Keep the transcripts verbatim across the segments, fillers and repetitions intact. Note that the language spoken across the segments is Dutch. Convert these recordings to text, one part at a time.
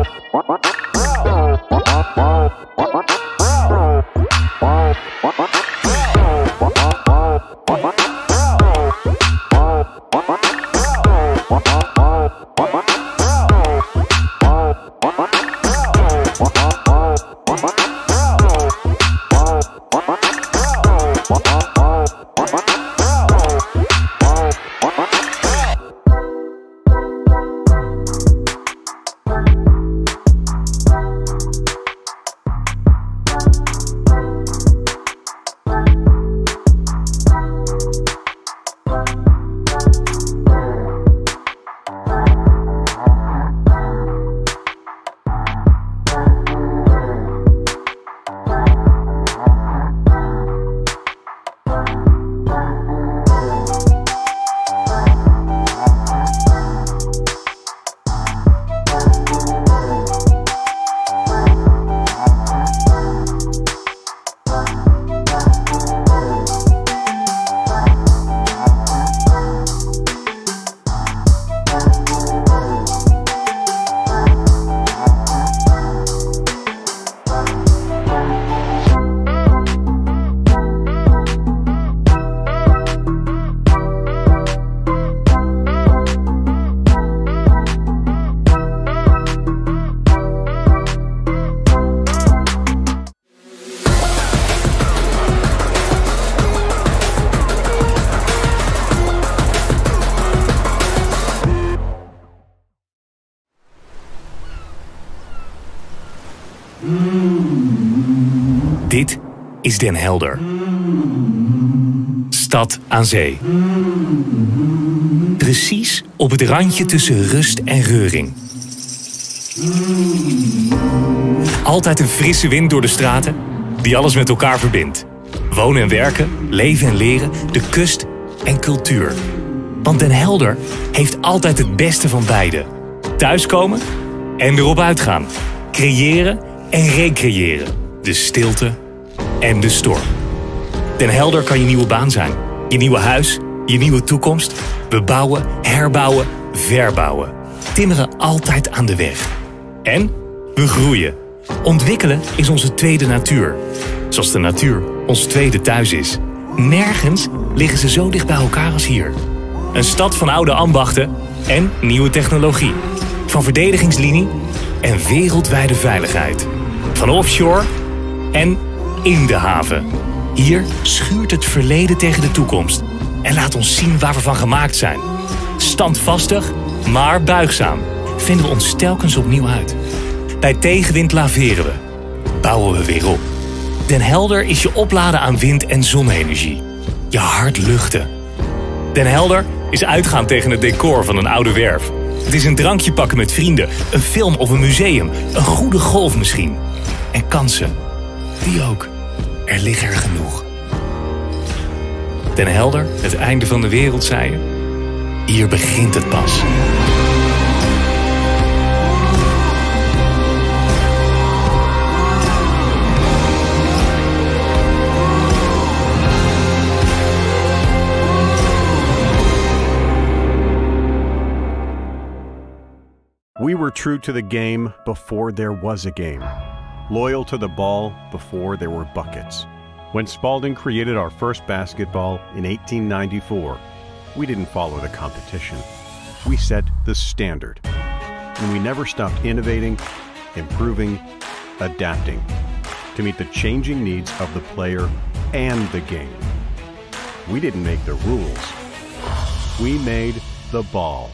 Dit is Den Helder. Stad aan zee. Precies op het randje tussen rust en reuring. Altijd een frisse wind door de straten die alles met elkaar verbindt. Wonen en werken, leven en leren, de kust en cultuur. Want Den Helder heeft altijd het beste van beide. Thuiskomen en erop uitgaan. Creëren en recreëren. De stilte en de storm. Den Helder kan je nieuwe baan zijn. Je nieuwe huis, je nieuwe toekomst. We bouwen, herbouwen, verbouwen. Timmeren altijd aan de weg. En we groeien. Ontwikkelen is onze tweede natuur. Zoals de natuur ons tweede thuis is. Nergens liggen ze zo dicht bij elkaar als hier. Een stad van oude ambachten en nieuwe technologie. Van verdedigingslinie en wereldwijde veiligheid. Van offshore en in de haven. Hier schuurt het verleden tegen de toekomst. En laat ons zien waar we van gemaakt zijn. Standvastig, maar buigzaam. Vinden we ons telkens opnieuw uit. Bij tegenwind laveren we. Bouwen we weer op. Den Helder is je opladen aan wind- en zonne-energie. Je hart luchten. Den Helder is uitgaan tegen het decor van een oude werf. Het is een drankje pakken met vrienden, een film of een museum, een goede golf misschien. En kansen, die ook. Er liggen er genoeg. Den Helder, het einde van de wereld, zei je. Hier begint het pas. We were true to the game before there was a game. Loyal to the ball before there were buckets. When Spalding created our first basketball in eighteen ninety-four, we didn't follow the competition. We set the standard. And we never stopped innovating, improving, adapting to meet the changing needs of the player and the game. We didn't make the rules. We made the ball.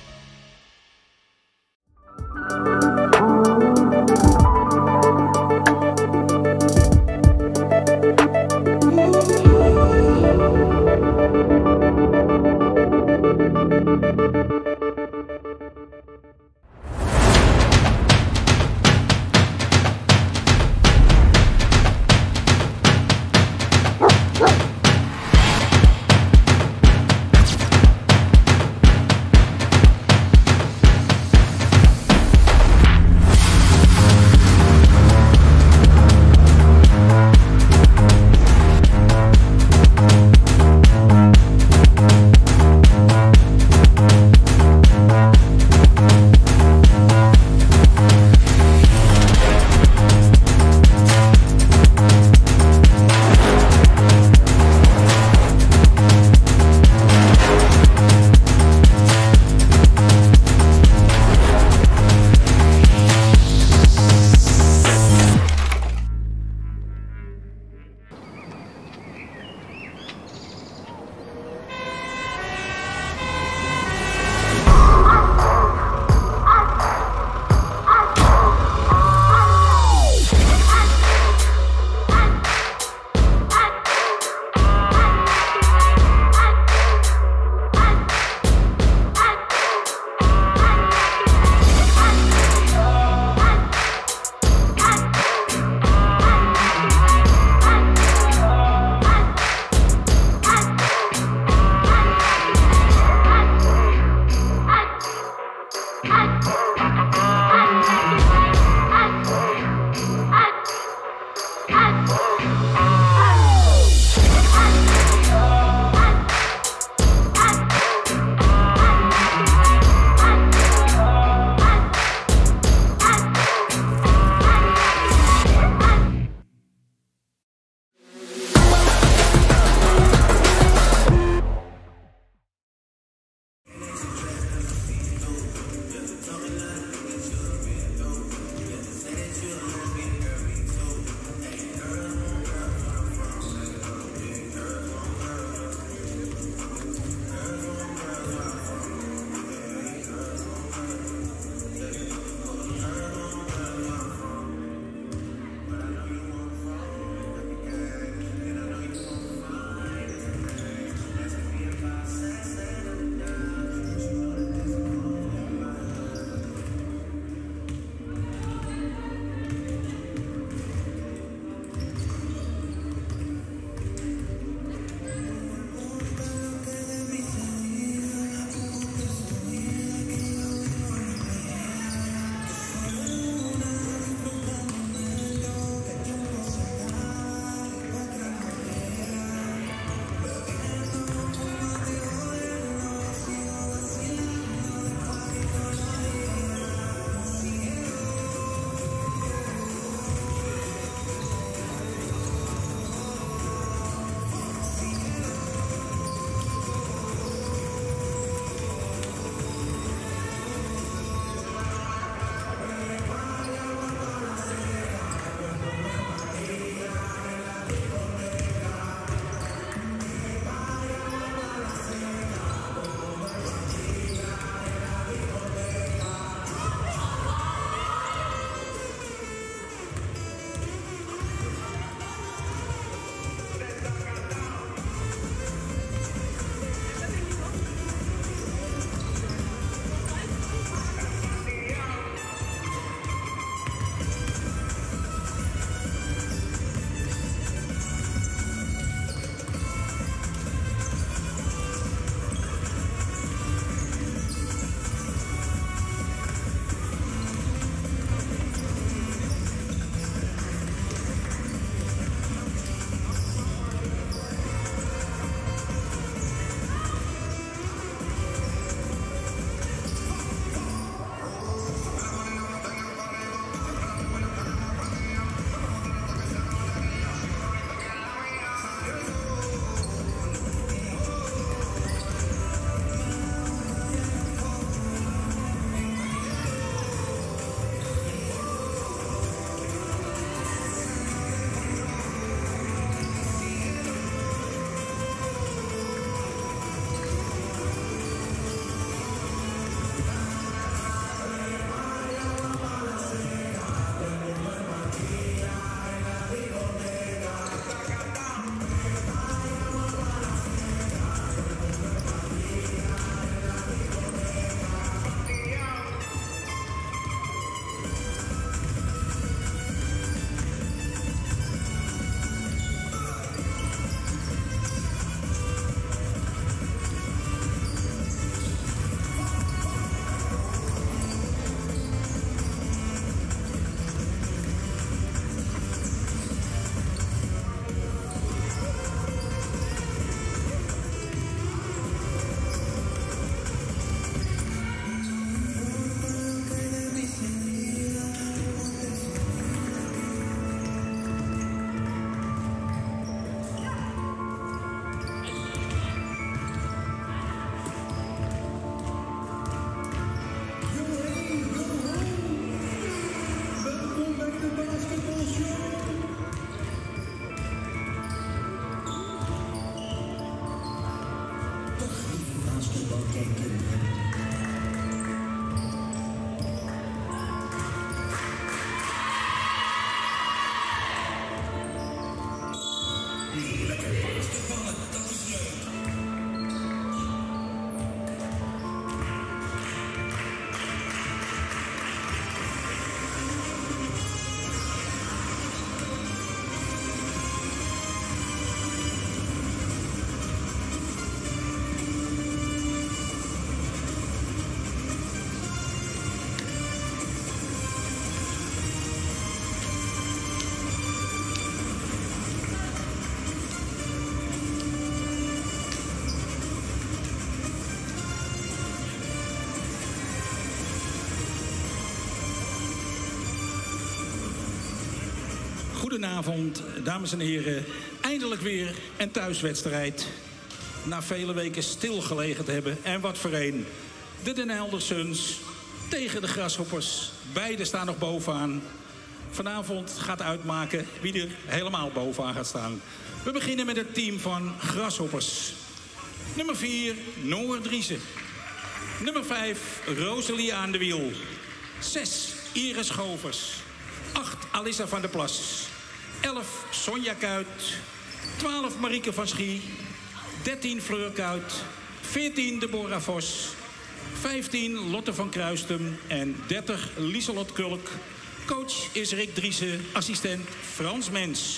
Goedenavond, dames en heren. Eindelijk weer een thuiswedstrijd. Na vele weken stilgelegen te hebben. En wat voor een. De Den Helder Suns tegen de Grasshoppers. Beide staan nog bovenaan. Vanavond gaat uitmaken wie er helemaal bovenaan gaat staan. We beginnen met het team van Grasshoppers. Nummer vier, Noor Driessen. Nummer vijf, Rosalie aan de wiel. zes, Iris Govers. acht, Alissa van der Plas. elf, Sonja Kuit. twaalf, Marieke van Schie. dertien, Fleur Kuit. veertien, Deborah Vos. vijftien, Lotte van Kruistum. En dertig, Lieselot Kulk. Coach is Rick Driessen, assistent Frans Mens.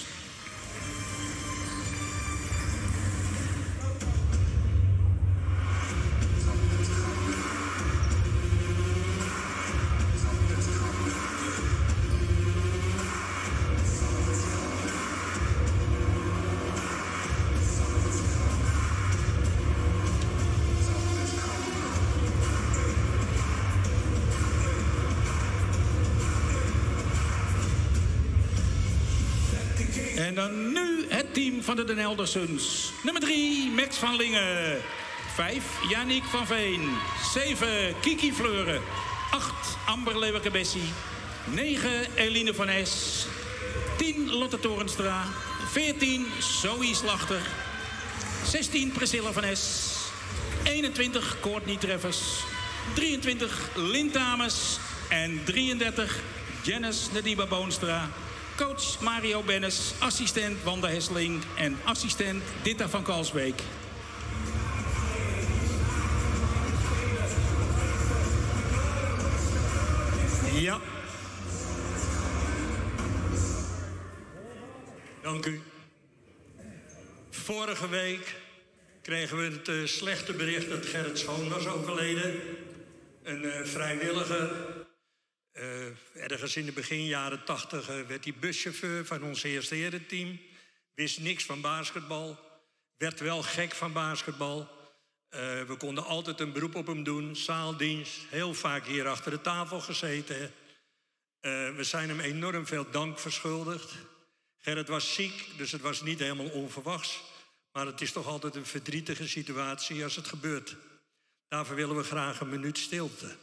En dan nu het team van de Den Helder Suns. Nummer drie, Max van Lingen. vijf, Yannick van Veen. zeven, Kiki Fleuren. acht, Amber Leeuwenke-Bessie. negen, Eline van Es. tien, Lotte Torenstra. veertien, Zoe Slachter. zestien, Priscilla van Es. eenentwintig, Courtney Treffers. drieëntwintig, Lynn Tames. En drieëndertig, Janice Nadiba Boonstra. Coach Mario Bennis, assistent Wanda Hesseling en assistent Ditta van Kalsbeek. Ja. Dank u. Vorige week kregen we het uh, slechte bericht dat Gerrit Schoon was overleden. Een uh, vrijwilliger. Uh, ergens in de begin jaren tachtig uh, werd hij buschauffeur van ons eerste herenteam. Wist niks van basketbal. Werd wel gek van basketbal. Uh, we konden altijd een beroep op hem doen. Zaaldienst. Heel vaak hier achter de tafel gezeten. Uh, we zijn hem enorm veel dank verschuldigd. Gerrit was ziek, dus het was niet helemaal onverwachts. Maar het is toch altijd een verdrietige situatie als het gebeurt. Daarvoor willen we graag een minuut stilte.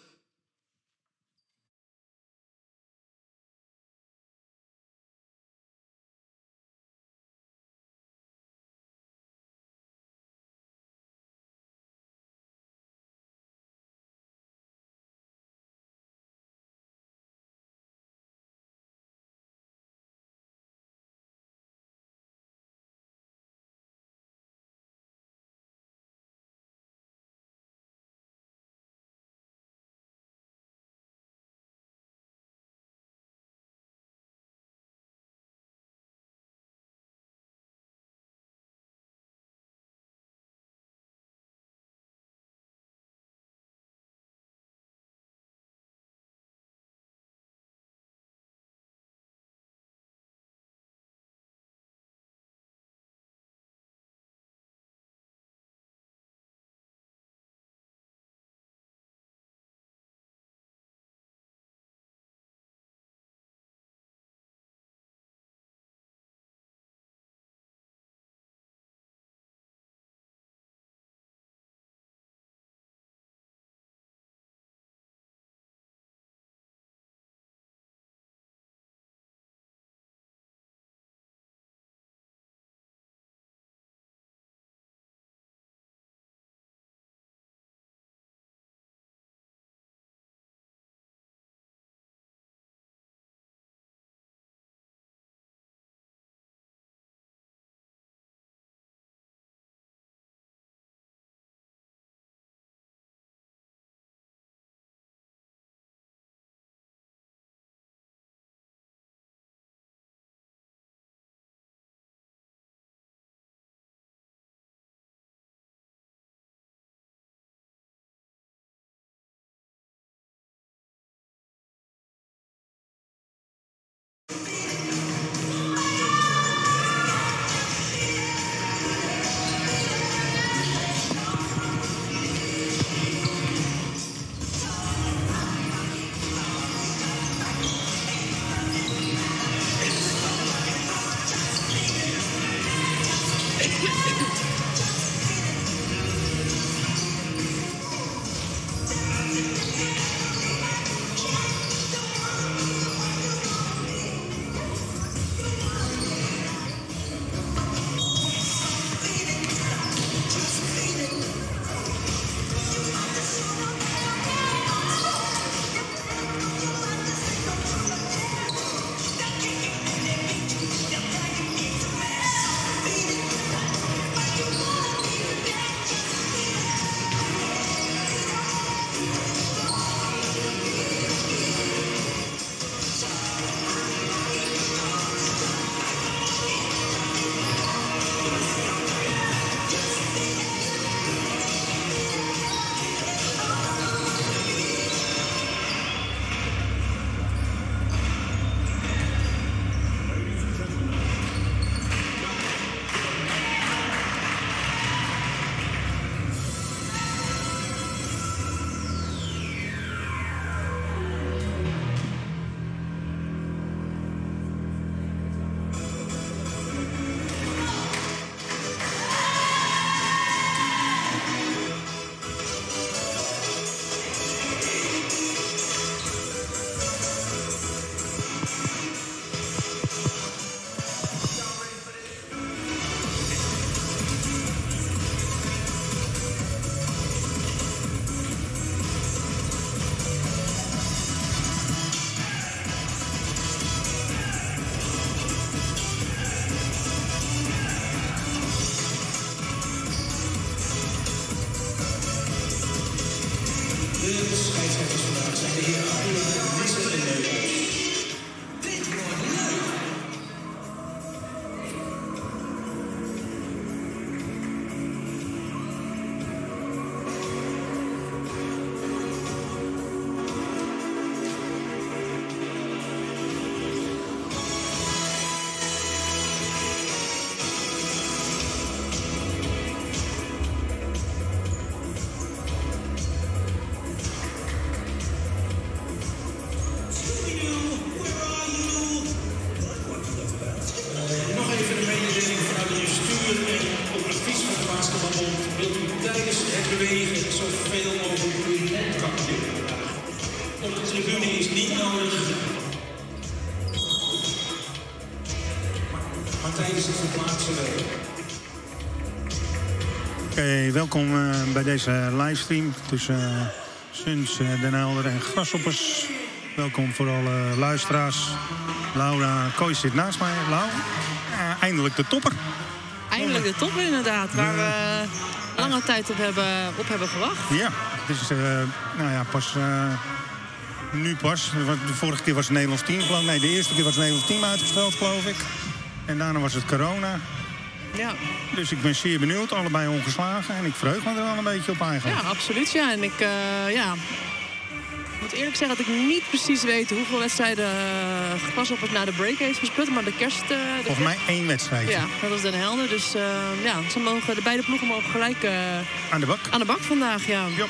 Oké, okay, welkom uh, bij deze livestream tussen uh, Suns, uh, Den Helder en Grasshoppers. Welkom voor alle luisteraars. Laura Kooi zit naast mij. Lau, uh, eindelijk de topper. Eindelijk de topper inderdaad, waar we lange tijd op hebben, op hebben gewacht. Ja, het is uh, nou ja, pas uh, nu pas. De vorige keer was het Nederlands team, geloof ik. Nee, de eerste keer was het Nederlands team uitgesteld, geloof ik. En daarna was het corona. Ja. Dus ik ben zeer benieuwd, allebei ongeslagen. En ik verheug me er wel een beetje op eigenlijk. Ja, absoluut. Ja. En ik, uh, ja... ik moet eerlijk zeggen dat ik niet precies weet hoeveel wedstrijden uh, Grasshoppers na de break heeft gespeeld. Maar de kerst... Uh, de Volgens mij één wedstrijd. Ja, dat was Den Helder. Dus uh, ja, ze mogen, de beide ploegen mogen gelijk uh, aan de bak. Aan de bak vandaag, ja. Ja,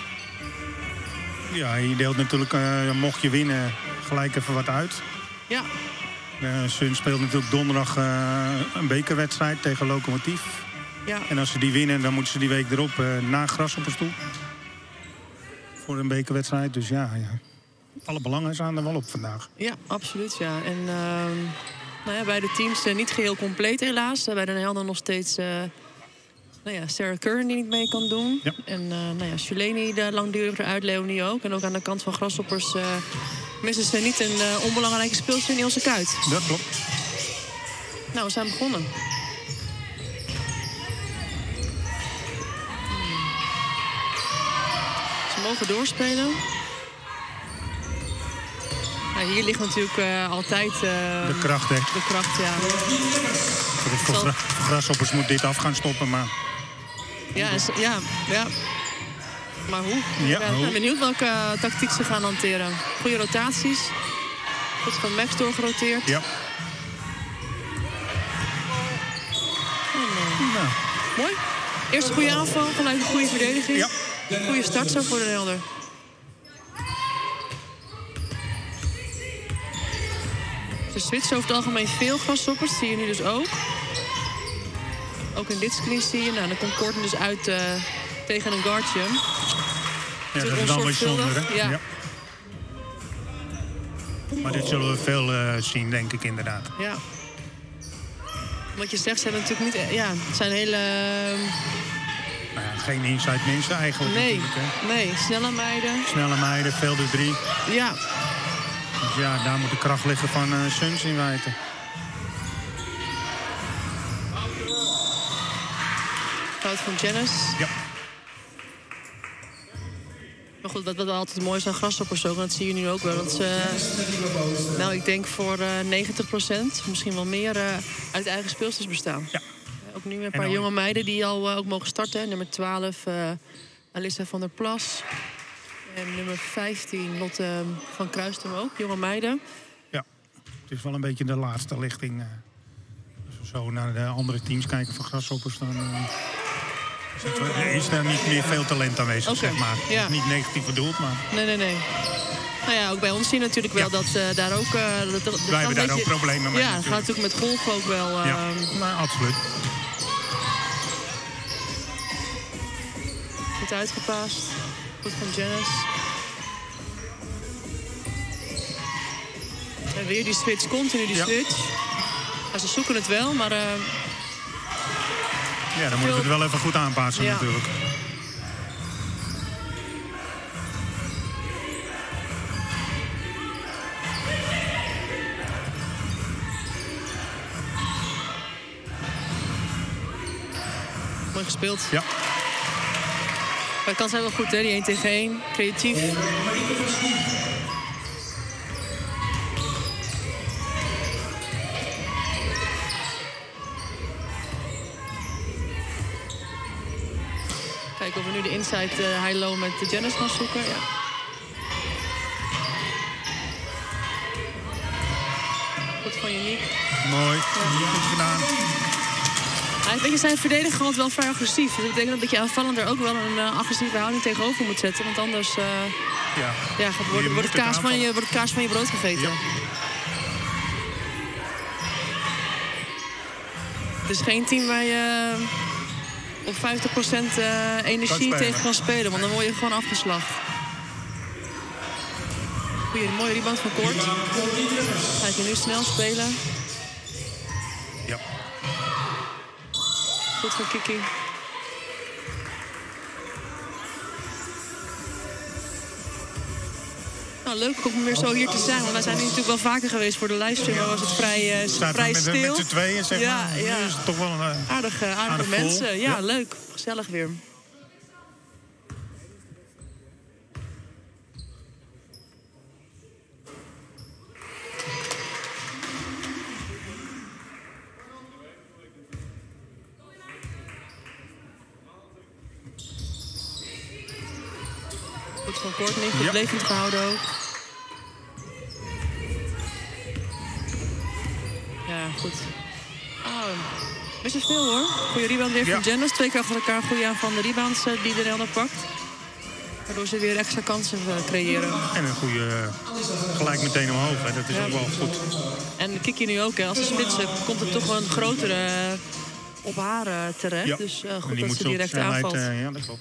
ja je deelt natuurlijk, uh, mocht je winnen, gelijk even wat uit. Ja. Uh, Sun speelt natuurlijk donderdag uh, een bekerwedstrijd tegen Lokomotief. Ja. En als ze die winnen, dan moeten ze die week erop uh, naar Grasshoppers toe. Voor een bekerwedstrijd. Dus ja, ja, alle belangen staan er wel op vandaag. Ja, absoluut. Ja. En uh, nou ja, beide teams uh, niet geheel compleet helaas. Uh, bij Den Helder nog steeds uh, nou ja, Sarah Curran die niet mee kan doen. Ja. En uh, nou ja, Shaleni de langdurig eruit, Leonie ook. En ook aan de kant van Grasshoppers... Uh, missen ze niet een uh, onbelangrijke speelster in Ilse Kuyt. Dat klopt. Nou, we zijn begonnen. Ze mogen doorspelen. Nou, hier ligt natuurlijk uh, altijd... Uh, de kracht, hè? De kracht, ja. Voor, voor Grasshoppers moet dit af gaan stoppen, maar... Ja, ja, ja. Maar hoe? Ja, ik ben benieuwd welke uh, tactiek ze gaan hanteren. Goede rotaties. Goed van Max doorgeroteerd. Ja. En, uh, ja. Mooi. Eerst een goede aanval, gelijk een goede verdediging. Ja. Goede start zo voor Den Helder. Ze switchen over het algemeen veel Grasshoppers. Dat zie je nu dus ook. Ook in dit screen zie je. Nou, dan komt Korten dus uit uh, tegen een guardje. Ja, dat is dan bijzonder, hè? Ja. Ja. Maar dit zullen we veel uh, zien, denk ik, inderdaad. Ja. Wat je zegt, ze hebben natuurlijk niet... Ja, het zijn hele... Uh... Nou ja, geen inside mensen eigenlijk. Nee, hè? Nee, snelle meiden. Snelle meiden, veel de drie. Ja. Dus ja, daar moet de kracht liggen van uh, Suns in feite. Fout van Janice. Ja. Maar goed, wat, wat altijd mooi is aan Grasshoppers ook, en dat zie je nu ook wel. Dat ze, nou, ik denk voor uh, negentig procent, misschien wel meer, uh, uit eigen speelsters bestaan. Ja. Uh, ook nu een paar jonge meiden die al uh, ook mogen starten. Nummer twaalf, uh, Alissa van der Plas. En nummer vijftien, Lotte van Kruistum ook, jonge meiden. Ja, het is wel een beetje de laatste lichting. Uh, als we zo naar de andere teams kijken van Grasshoppers, dan... Uh... is er niet meer veel talent aanwezig, okay. zeg maar. Ja. Niet negatief bedoeld, maar... Nee, nee, nee. Nou ja, ook bij ons zien we natuurlijk wel ja. dat uh, daar ook... Uh, dat, dat Wij hebben daar beetje... ook problemen mee. Ja, het gaat natuurlijk met golf ook wel... Uh... Ja, nou, absoluut. Goed uitgepaast. Goed van Janice. En weer die switch, continu die ja. switch. Ja, ze zoeken het wel, maar... Uh... Ja, dan moeten we het wel even goed aanpassen ja. natuurlijk. Mooi gespeeld. Ja. Maar de kans zijn wel goed, hè? Die één tegen één. Creatief. Kijken of we nu de inside uh, high-low met de Janice gaan zoeken. Ja. Goed van Uniek. Mooi. Ja. Goed gedaan. Ja, weet je, zijn verdediger gewoon wel vrij agressief. Dus dat betekent dat je aanvallender ook wel een uh, agressieve houding tegenover moet zetten. Want anders uh, ja. Ja, gaat, wordt, wordt, het kaas van je, wordt het kaas van je brood gegeten. Ja. Het is geen team waar je uh, op vijftig procent uh, energie kan tegen kan spelen. Want dan word je gewoon afgeslacht. Goeie, mooie rebound van Kort. Ga je nu snel spelen. Ja. Goed van Kiki. Nou, leuk om weer zo hier te zijn. Want wij zijn hier natuurlijk wel vaker geweest voor de livestream. Maar was het vrij, uh, vrij met, stil. Met z'n tweeën, zeg ja, maar. Ja. Nu is het toch wel een uh, aardige, aardige aardig mensen. vol. Ja, Ja, leuk. Gezellig weer. Goed van Courtney, goed ja. levend gehouden ook. Ja, goed. Oh, best wel veel hoor. Goeie rebound weer van ja. Janice. Twee keer achter elkaar goede aanvallende rebounds uh, die de Helder pakt. Waardoor ze weer extra kansen uh, creëren. En een goede uh, gelijk meteen omhoog. Hè. Dat is ja. ook wel goed. En Kiki nu ook. Hè. Als ze spitsen komt er toch wel een grotere uh, op haar uh, terecht. Ja. Dus uh, goed dat ze direct snelheid, aanvalt. Uh, ja, dat klopt.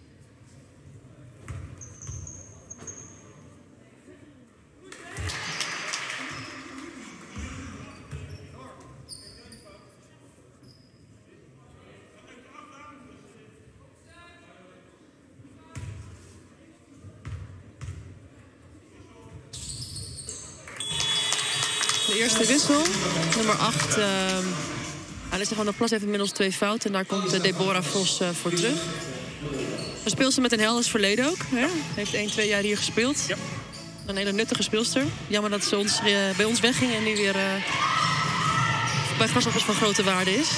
De eerste wissel, nummer acht. Uh, Alissa van der Plas heeft inmiddels twee fouten. En daar komt uh, Deborah Vos uh, voor terug. Een speelster met een helders verleden ook. Hè? Heeft één, twee jaar hier gespeeld. Ja. Een hele nuttige speelster. Jammer dat ze ons, uh, bij ons wegging en nu weer uh, bij Grasshoppers van grote waarde is.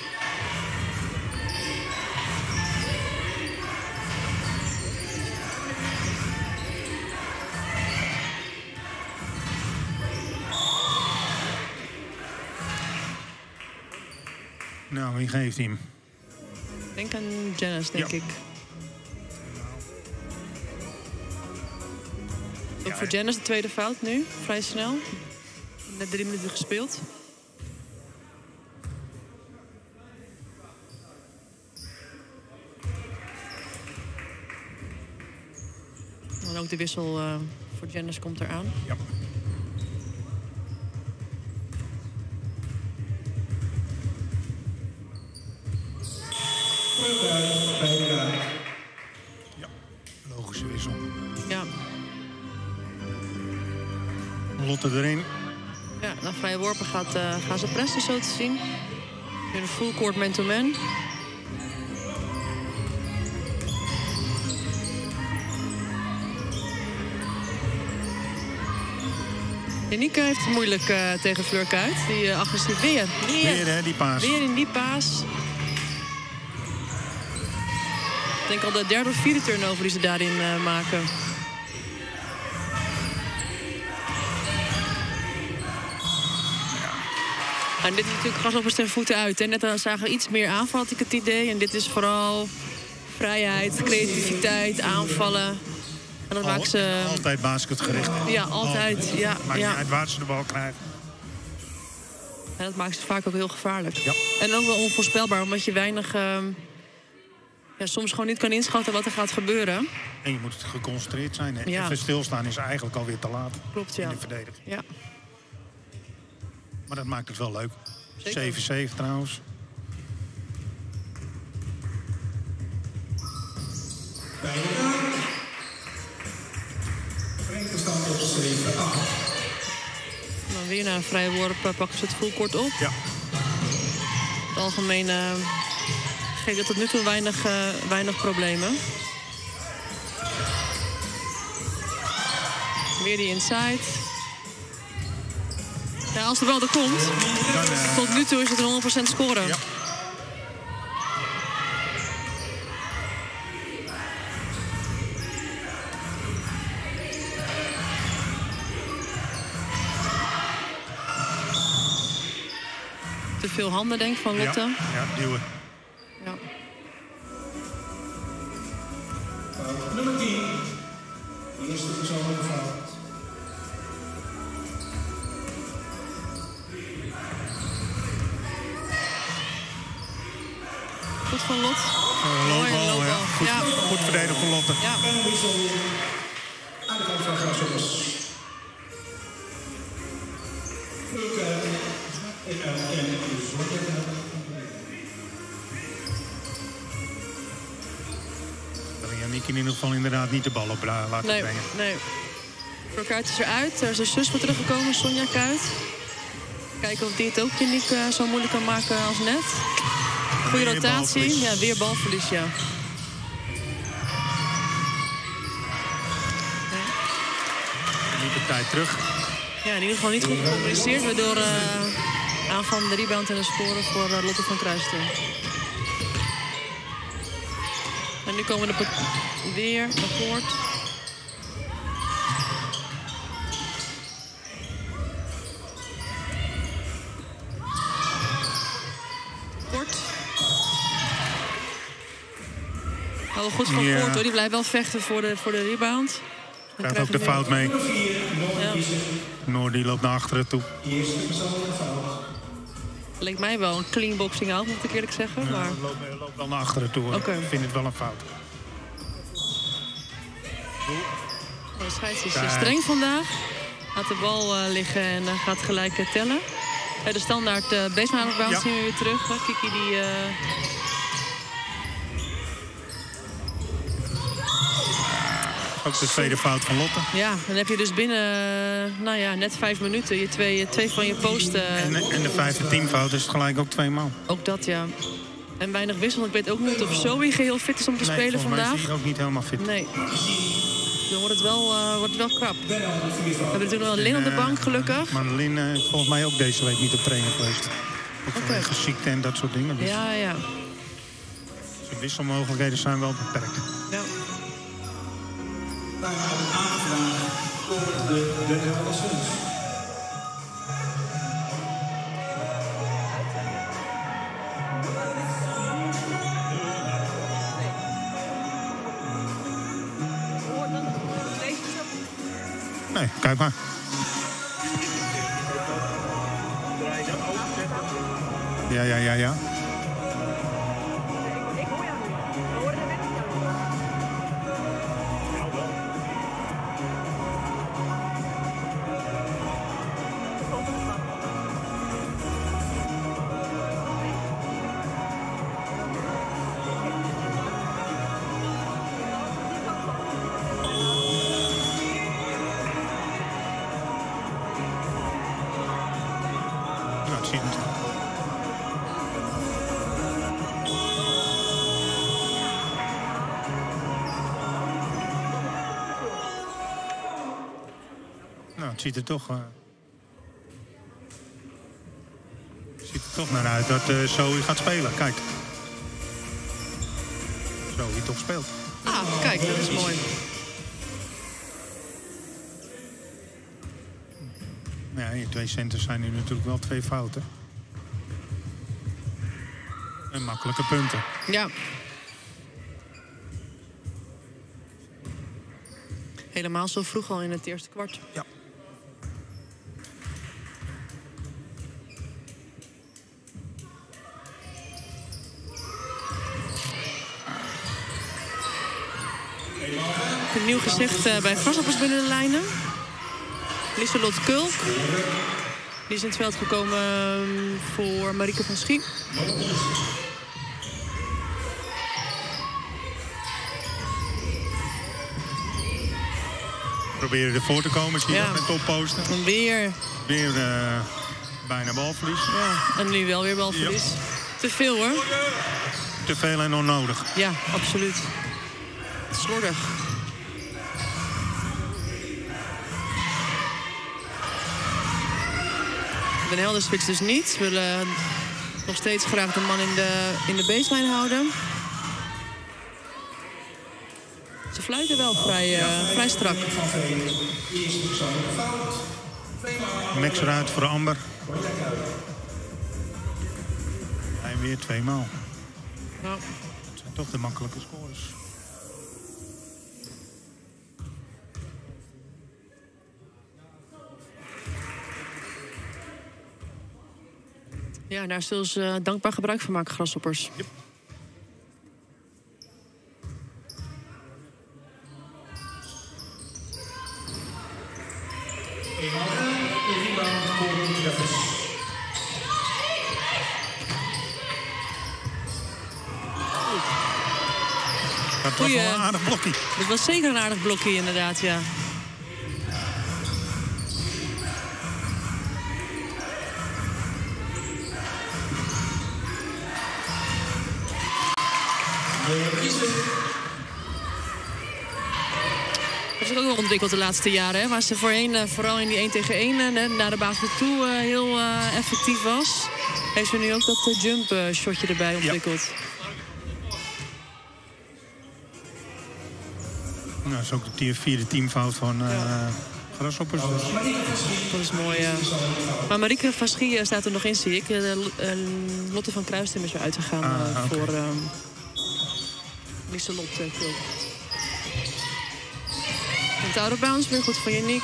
Nou, wie geeft hij hem? Ik denk aan Janice, denk ja. ik. Ook ja, voor Janice de tweede fout nu, vrij snel. Net drie minuten gespeeld. En ook de wissel uh, voor Janice komt eraan. Ja. Ja, logische wissel. Ja. Lotte erin. Ja, na vrije worpen gaat, uh, gaan ze pressen, zo te zien. Weer een full court man-to-man. Nieke heeft het moeilijk uh, tegen Fleur Kuyt. Die uh, agressief weer. Weer, weer hè, die paas. Weer in die paas. Ik denk al de derde of vierde turnover die ze daarin uh, maken. Ja. En dit is natuurlijk Grasshoppers ten voeten uit. En net dan zagen we iets meer aanval, had ik het idee. En dit is vooral vrijheid, creativiteit, aanvallen. En dat Al, maakt ze... Altijd basketgericht. Ja, altijd. altijd. Ja, maakt ja. niet uit waar ze de bal krijgen. En dat maakt ze vaak ook heel gevaarlijk. Ja. En ook wel onvoorspelbaar, omdat je weinig... Uh, ja, soms gewoon niet kan inschatten wat er gaat gebeuren. En je moet geconcentreerd zijn. Hè? Ja. Even stilstaan is eigenlijk alweer te laat. Klopt, ja. In de verdediging. Ja. Maar dat maakt het wel leuk. Zeker. zeven zeven trouwens. Bij de raak. Brengt de stand op zeven acht. Dan weer na een vrije worp pakken ze het full court op. Ja. Het algemeen uh, geeft het tot nu toe weinig, uh, weinig problemen. Weer die inside. Ja, als de bal er komt, dan, uh... tot nu toe is het een honderd procent scoren. Ja. Te veel handen, denk ik, van Lotte. Ja, ja, duwen. Ja. Uh, nummer tien. Eerste persoonlijke fout. Goed van Lot. Uh, loopbal, ja. Goed, ja. goed verdedigd van Lotte. Ja. En wissel aan de kant van Grasshoppers. ik in ieder geval inderdaad niet de bal op uh, laten nee, brengen. Nee, Voor Kuit is eruit. Er is een zus voor teruggekomen, Sonja Kuit. Kijken of die het ook niet uh, zo moeilijk kan maken als net. Goede weer rotatie. balverlies. Ja, weer balverlies, ja. Niet de tijd terug. Ja, in ieder geval niet goed gecommuniceerd. Waardoor uh, aanvallende rebound en een score voor uh, Lotte van Kruisten. En nu komen we weer akkoord. Kort. Oh, goed van Ja. Kort hoor. Die blijft wel vechten voor de, voor de rebound. Krijgt ook de fout mee. Ja. Noor die loopt naar achteren toe. Leek mij wel een clean boxing out, moet ik eerlijk zeggen. Ja, Maar... loopt, loopt wel naar achteren toe. Oké. Ik vind het wel een fout. De scheids is Kijk. streng vandaag. Laat de bal uh, liggen en uh, gaat gelijk uh, tellen. Bij de standaard uh, baseline bounce Ja. zien we weer terug. Hè? Kiki die... Uh... Ook de tweede fout van Lotte. Ja, dan heb je dus binnen uh, nou ja, net vijf minuten je twee, twee van je posten. Uh, En, en de vijfde teamfout is het gelijk ook twee maal. ook dat, ja. En weinig wissel. Ik weet ook niet of Zoe geheel fit is om te Nee, spelen volgens mij vandaag. is hij ook niet helemaal fit. Nee. Dan wordt het wel, uh, wordt het wel krap. We hebben natuurlijk wel Lin op de Eh, bank, gelukkig. Maar Lin uh, is volgens mij ook deze week niet op training geweest. Ook Oké. vanwege ziekte en dat soort dingen. Dus Ja, ja. de wisselmogelijkheden zijn wel beperkt. ja. Daarna aangevraagd voor de Den Helder Suns. Nee, kijk maar. Ja, ja, ja, ja. Nou, ik zie het. Nou, het ziet er toch... Uh... Het ziet er toch naar uit dat uh, Zoe gaat spelen. Kijk. Zoe toch speelt. Ah, kijk, dat is mooi. Ja, je twee centers zijn nu natuurlijk wel twee fouten. En makkelijke punten. Ja. Helemaal zo vroeg al in het eerste kwart. Ja. Een nieuw gezicht uh, bij Grasshoppers binnen de lijnen. Lieselot Kulk. Die is in het veld gekomen um, voor Marieke van Schie. Proberen ervoor te komen, zie je Ja. dat met topposten. En weer. Weer uh, bijna balverlies. Ja, en nu wel weer balverlies. Ja. Te veel hoor. Te veel en onnodig. Ja, absoluut. Slordig. Den Helder switcht dus niet. We willen nog steeds graag de man in de, in de baseline houden. Ze fluiten wel vrij, uh, vrij strak. Max eruit voor Amber. En weer twee maal. Ja. Dat zijn toch de makkelijke scores. Ja, daar zullen ze uh, dankbaar gebruik van maken, Grasshoppers. Yep. was wel een aardig blokje. Het was zeker een aardig blokje, inderdaad, ja. Dat is ook wel ontwikkeld de laatste jaren. Hè? Waar ze voorheen, uh, vooral in die één tegen één uh, naar de basket toe uh, heel uh, effectief was. Heeft ze nu ook dat uh, jump uh, shotje erbij ontwikkeld. Ja. Nou, dat is ook de vierde teamfout van uh, ja. Grasshoppers. Dat is mooi, ja. Maar Marieke van Schie staat er nog in, zie ik. Uh, uh, Lotte van Kruistem is weer uitgegaan uh, ah, okay. voor uh, Lieselotte. Uh, de oude bounce weer goed van Yannick.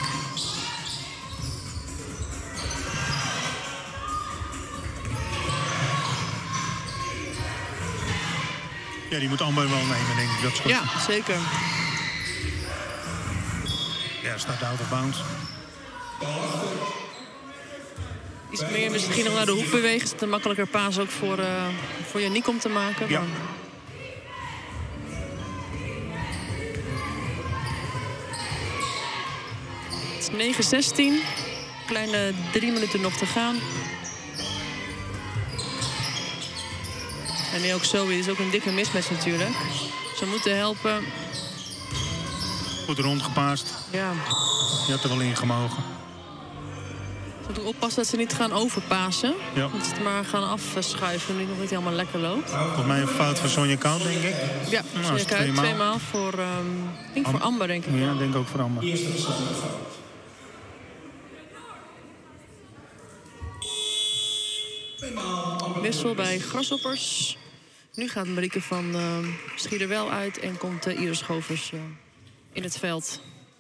Ja, die moet Amber wel nemen, denk ik. Dat is goed. Ja, zeker. Ja, staat out of bounds. Iets meer misschien nog naar de hoek bewegen. Het is een makkelijker paas ook voor, uh, voor Yannick om te maken. Ja. Maar... negen zestien. Kleine drie minuten nog te gaan. En nu ook Zoe, is ook een dikke mismatch natuurlijk. Ze moeten helpen. Goed rondgepaast. Ja. Je had er wel in gemogen. Ze moeten oppassen dat ze niet gaan overpassen. Ja. Dat ze het maar gaan afschuiven nu het nog niet helemaal lekker loopt. Volgens mij een fout van Sonja Koud, denk ik. Ja, nou, Sonja Koud tweemaal voor, um, ik denk Am voor Amber, denk ik. Ja, ik denk ook voor Amber. Wissel bij Grasshoppers. Nu gaat Marieke van uh, Schieder wel uit en komt uh, Iris Govers uh, in het veld.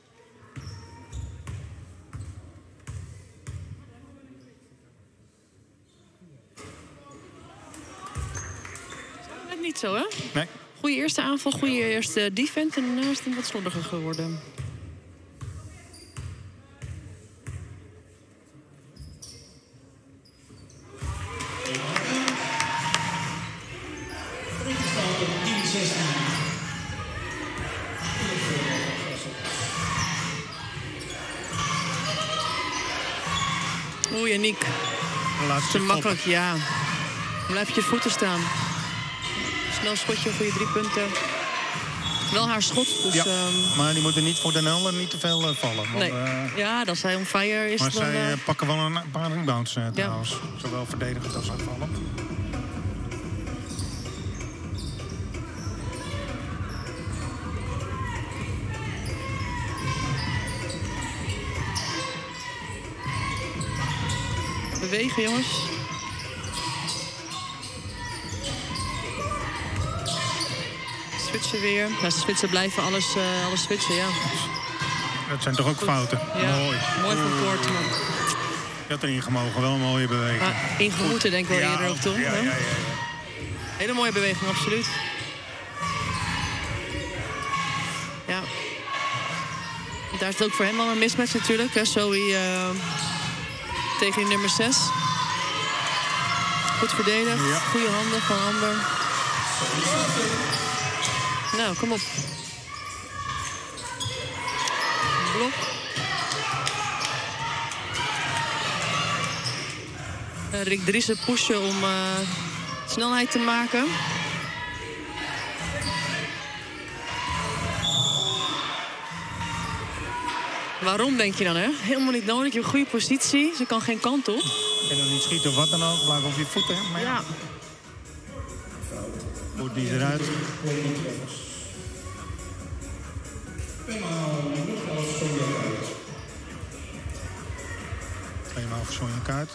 Net niet zo, hè? Nee. Goeie eerste aanval, goede eerste defense en daarna is het wat slordiger geworden. Oeh, Yannick. Te makkelijk, ja. Blijf je voeten staan. Snel schotje voor je drie punten. Wel haar schot. Dus, ja, um... maar die moeten niet voor Den Helder niet te veel uh, vallen. Want, nee. Uh... Ja, als hij on fire is, maar dan... zij uh, uh... pakken wel een paar rebounds uh, trouwens. Ja. Zowel verdedigend als aanvallen. Bewegen, jongens. Switchen weer. Ja, switchen blijven alles, uh, alles switchen, ja. Dat zijn toch ook goed. Fouten? Ja. Mooi. Mooi van Koort, man. Je had erin gemogen, wel een mooie beweging. Maar ingemoeten denk ik wel ja, eerder ook, toch? Ja, ja, ja, ja. Hele mooie beweging, absoluut. Ja. Daar is het ook voor hem wel een mismatch natuurlijk. Hè. Zoe uh, tegen die nummer zes. Goed verdedigd. Ja. Goede handen van Amber. Nou, kom op. Blok. Uh, Rick Driessen pushen om uh, snelheid te maken. Waarom denk je dan, hè? Helemaal niet nodig. Je hebt een goede positie. Ze kan geen kant op. Je kan nog niet schieten of wat dan ook. Blijf op je voeten. Maar ja. ja. Goed, die eruit. Tweemaal voor Sonja Kaart.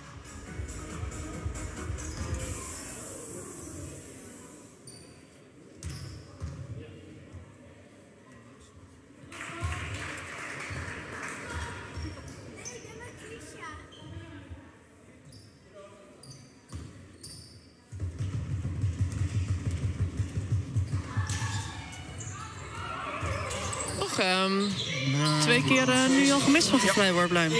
Um, uh, twee keer uh, nu al gemist van de ja. vrijworplijn.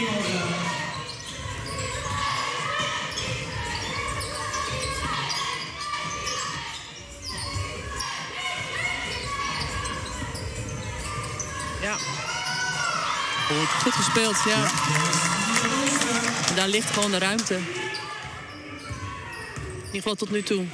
Goed. Goed gespeeld, ja. ja. En daar ligt gewoon de ruimte. In ieder geval tot nu toe.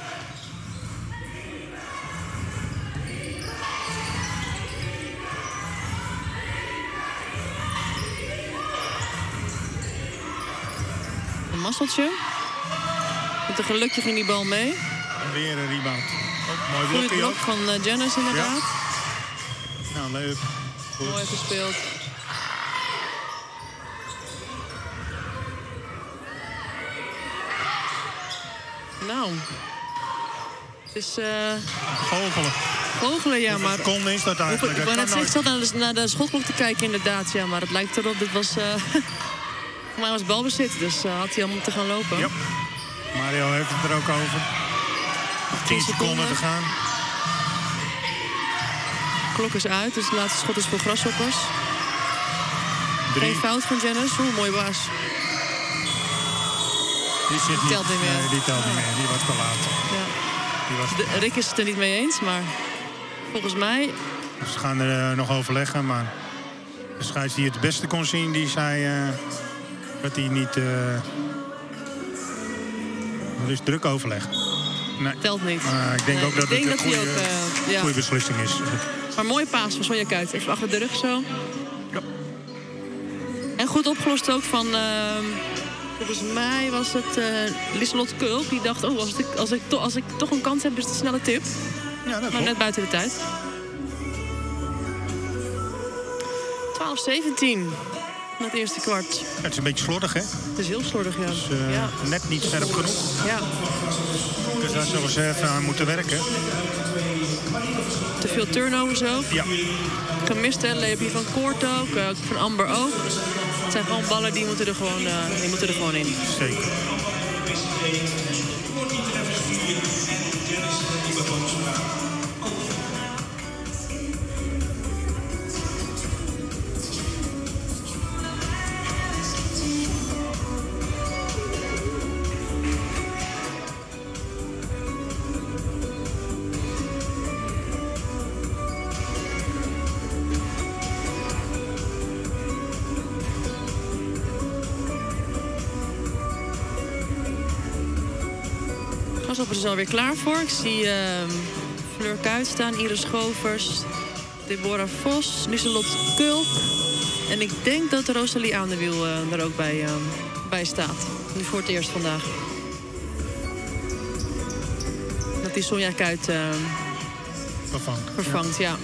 Een masseltje. Met een gelukje ging die bal mee. En weer een rebound. Oh, mooi Goeie blokje blok ook. van uh, Janice inderdaad. Ja. Nou, leuk. Goed. Mooi gespeeld. Nou. Het is... Uh... Vogelen. Vogelen, ja, Hoeveel maar... seconden is dat eigenlijk? Ik Dat wou net kan zeggen, ik zat naar de, naar de schotklok te kijken inderdaad, ja. Maar het lijkt erop, dit was... Uh... Voor mij was balbezit, dus uh, had hij al moeten gaan lopen. Ja. Mario heeft het er ook over. tien seconden te gaan. De klok is uit, dus het laatste schot is voor Grasshoppers. Drie. Geen fout van Janice. Oeh, mooi baas. Die zit niet. telt niet meer. Nee, die telt niet meer. Die was te laat. Ja. Die was... De, Rick is het er niet mee eens, maar volgens mij... Ze gaan er uh, nog overleggen, maar de scheids die het beste kon zien, die zei uh, dat hij niet... Uh... Er is druk overleg. Nee. Telt niet. Uh, ik denk nee, ook dat ik denk het een dat goede, ook, uh, ja. goede beslissing is. Maar mooie paas van Sonja Kuit. Even achter de rug zo. Ja. En goed opgelost ook van... Uh, volgens mij was het uh, Lieselot Kulp. Die dacht, oh, als ik, als, ik to, als ik toch een kans heb, is het een snelle tip. Ja, dat maar net buiten de tijd. twaalf zeventien. Na het eerste kwart. Ja, het is een beetje slordig, hè? Het is heel slordig, ja. Dus, uh, ja. net niet scherp genoeg. Ja. Dus daar zullen ze even aan moeten werken. Te veel turnovers ook. Ja. Gemist, hè? Leepje van Koort ook. Uh, van Amber ook. Het zijn gewoon ballen die moeten er gewoon, uh, die moeten er gewoon in. Zeker. Grasshoppers is alweer klaar voor. Ik zie uh, Fleur Kuit staan, Iris Schovers, Deborah Vos, Lieselot Kulp. En ik denk dat Rosalie Aandewiel uh, er ook bij, uh, bij staat. Nu voor het eerst vandaag. Dat die Sonja Kuit uh, vervangt. vervangt, ja.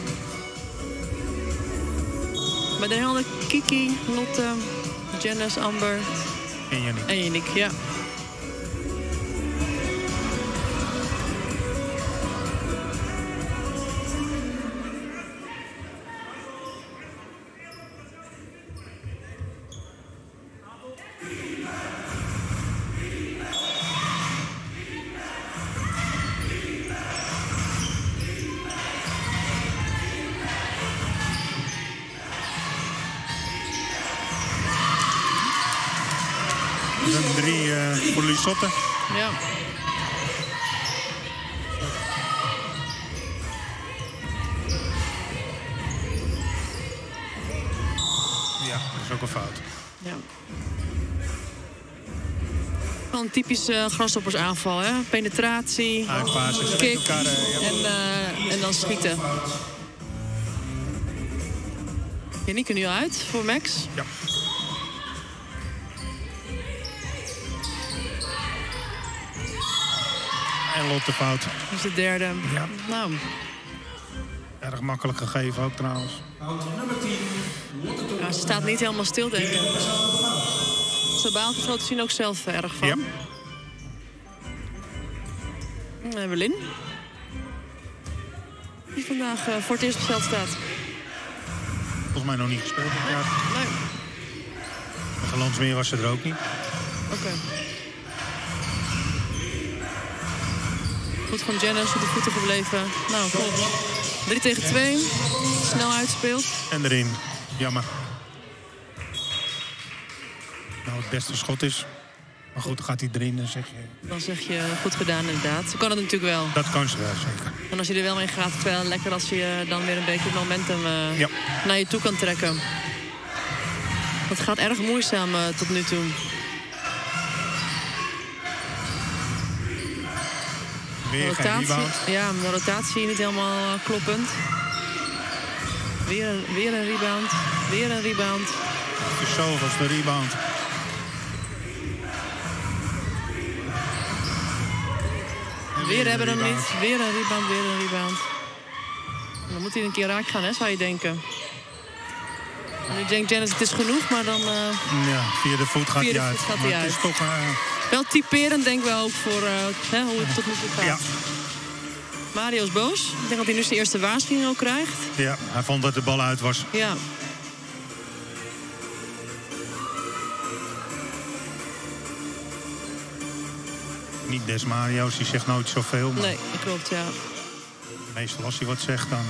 ja. Bij de helden Kiki, Lotte, Janice, Amber en Yannick. En Yannick, ja. Er zijn drie uh, voor Lisotte. Ja. Ja, dat is ook een fout. Ja. Een typische Grasshoppersaanval, hè? Penetratie, uitpassen, kick elkaar, uh, ja. en, uh, en dan schieten. Yannick er nu uit voor Max. Ja. En Lotte fout. Dat is de derde. Ja. Nou. Erg makkelijk gegeven ook trouwens. Ja, ze staat niet helemaal stil, denk ik. Ze baalt er zo te zien ook zelf erg van. Ja. Dan hebben we Lin. Die vandaag uh, voor het eerst op het veld staat. Volgens mij nog niet gespeeld. Ja. Nee. Tegen Landsmeer was ze er ook niet. Oké. Okay. Goed van Janice op de voeten gebleven. Nou, goed. drie tegen twee. Snel uitspeelt. En erin. Jammer. Nou, het beste schot is. Maar goed, dan gaat hij erin, dan zeg je... Dan zeg je goed gedaan, inderdaad. Ze kan het natuurlijk wel. Dat kan ze wel, zeker. En als je er wel mee gaat, is het wel lekker als je dan weer een beetje het momentum uh, ja. naar je toe kan trekken. Dat gaat erg moeizaam uh, tot nu toe. Weer rotatie, geen rebound. Ja, de rotatie niet helemaal uh, kloppend. Weer een, weer een rebound. Weer een rebound. De zoveelste rebound. En weer, weer hebben we hem niet. Weer een rebound, weer een rebound. Dan moet hij een keer raak gaan, hè, zou je denken. En nu denkt Janis, het is genoeg, maar dan... Uh, ja, via de voet gaat via de hij uit. Gaat maar hij het uit. is toch... Uh... Wel typerend, denk ik wel, ook voor uh, hè, hoe het tot nu toe gaat. Ja. Mario is boos. Ik denk dat hij nu zijn eerste waarschuwing ook krijgt. Ja, hij vond dat de bal uit was. Ja. Niet des Mario's, die zegt nooit zoveel. Maar nee, dat klopt, ja. meestal als hij wat zegt, dan...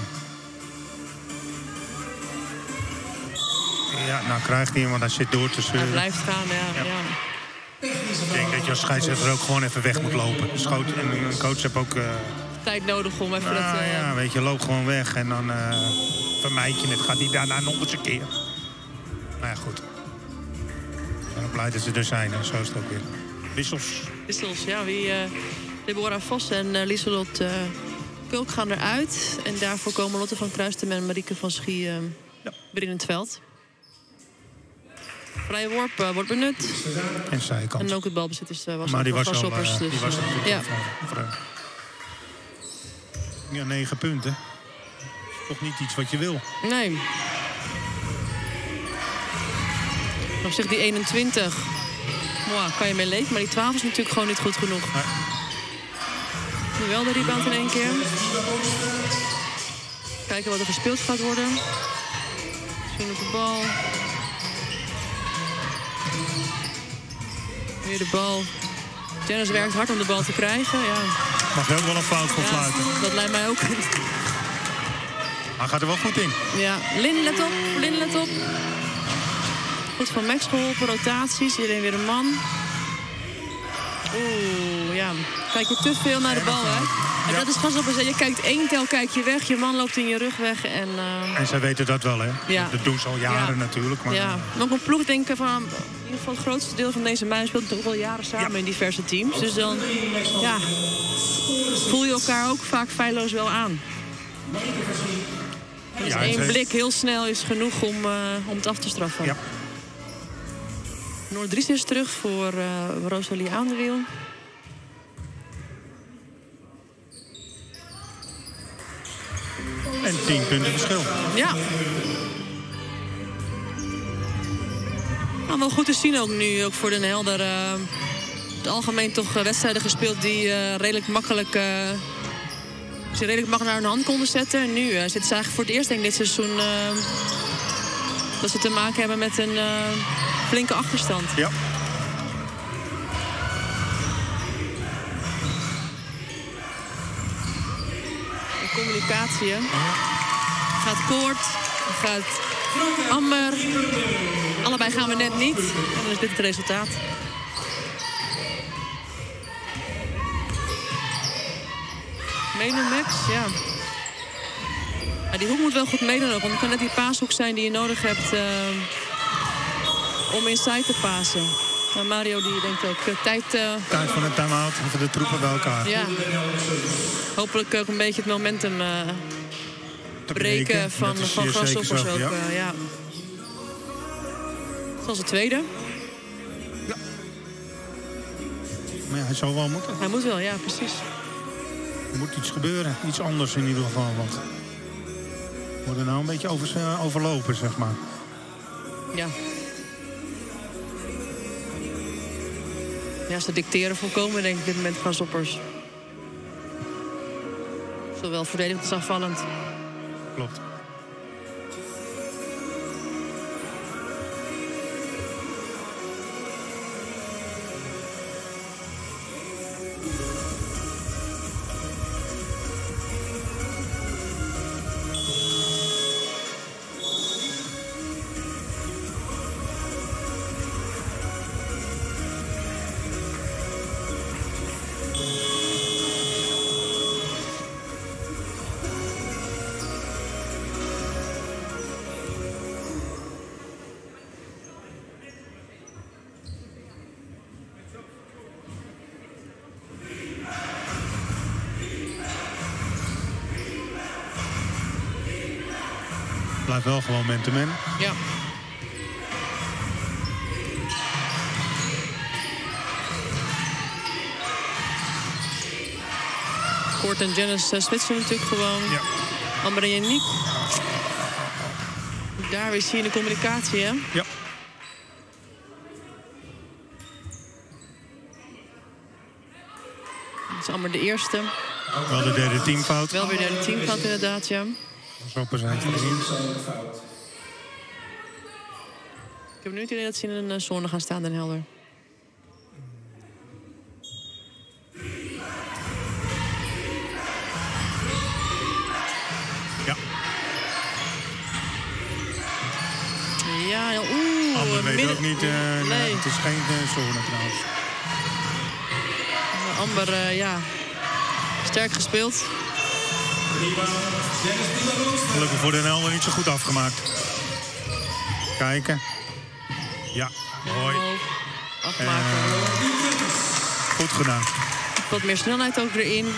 Ja, nou krijgt hij hem, want hij zit door te zeuren. Hij blijft gaan, ja. ja. ja. Ik denk dat je als scheidsrechter ook gewoon even weg moet lopen. Dus coach, en een coach heeft ook... Uh... tijd nodig om even nou, dat... Uh... Ja, weet je, loop gewoon weg en dan uh, vermijd je het. Gaat hij daarna nog eens een keer. Nou ja, goed. Ik ben blij dat ze er zijn en zo is het ook weer. Wissels. Wissels, ja. Wie, uh, Deborah Vos en uh, Lieselot uh, Kulk gaan eruit. En daarvoor komen Lotte van Kruistem en Marieke van Schie uh, ja. weer in het veld. Vrije worp uh, wordt benut. En zijkant. En ook het balbezit is, uh, was maar die was al, Grasshoppers, uh, dus, die was natuurlijk ja. vrij. Ja, negen punten. Is toch niet iets wat je wil. Nee. Op zich die eenentwintig. Wow, kan je mee leven, maar die twaalf is natuurlijk gewoon niet goed genoeg. Nee. Nu wel de rebound in één keer. Kijken wat er gespeeld gaat worden. Misschien op de bal. Weer de bal. Janis werkt hard om de bal te krijgen. Ja. Mag je ook wel een fout voor fluiten. Ja, dat lijkt mij ook. Hij gaat er wel goed in. Ja, Lin, let op. Lin, let op. Goed van Max geholpen, rotaties. Iedereen weer een man. Oeh, ja. Kijk je te veel naar de bal, hè? En ja. Dat is Grasshoppers. Je kijkt één tel, kijk je weg. Je man loopt in je rug weg. En, uh... en zij weten dat wel, hè? Ja. Dat doen ze al jaren ja. natuurlijk. Maar... Ja, nog een ploeg denken van... In ieder geval het grootste deel van deze meiden speelt toch wel jaren samen ja. in diverse teams. Dus dan ja, voel je elkaar ook vaak feilloos wel aan. Dus ja, één blik heel snel is genoeg om, uh, om het af te straffen. Ja. Noordries is terug voor uh, Rosalie Aandewiel. En tien punten verschil. Ja. Nou, wel goed te zien ook nu, ook voor Den Helder. Uh, het algemeen toch uh, wedstrijden gespeeld die uh, redelijk makkelijk... Uh, ze redelijk makkelijk naar hun hand konden zetten. En nu uh, zitten ze eigenlijk voor het eerst denk ik, dit seizoen... Uh, dat ze te maken hebben met een uh, flinke achterstand. Ja. De communicatie, hè. Gaat Koort, gaat Amber. Allebei gaan we net niet. En dan is dit het resultaat. Meedoen Max, ja. Maar die hoek moet wel goed meedoen ook. Want het kan net die paashoek zijn die je nodig hebt uh, om inside te pasen. Maar Mario die denkt ook uh, tijd... Uh... Tijd van een time-out, even de troepen bij elkaar. Ja. Hopelijk ook een beetje het momentum uh, te breken, breken van, van Grasshoppers ook. Ja. Uh, ja. Zoals de tweede. Ja. Maar ja, hij zou wel moeten. Hij moet wel, ja, precies. Er moet iets gebeuren, iets anders in ieder geval. Want we worden nou een beetje over, uh, overlopen, zeg maar. Ja. Ja, ze dicteren volkomen, denk ik, op dit moment Grasshoppers. Zowel verdedigend als aanvallend. Klopt. blijft wel gewoon man-to-man. Ja. Court en Janice uh, switchen natuurlijk gewoon. Ja. Amber en Yannick. Daar weer zie je de communicatie, hè? Ja. Dat is Amber de eerste. Wel de derde teamfout. Wel weer de derde teamfout, inderdaad, ja. Zo pas zijn erin. Ik heb nu het idee dat ze in een uh, zone gaan staan, Den Helder. Ja. Ja, oeh. Amber weet midden... ook niet. Uh, nee. nee. Het is geen uh, zone trouwens. Uh, Amber, uh, ja. Sterk gespeeld. Gelukkig voor Den Helder niet zo goed afgemaakt. Kijken. Ja, mooi. Afmaken. Uh, goed gedaan. Wat meer snelheid ook erin.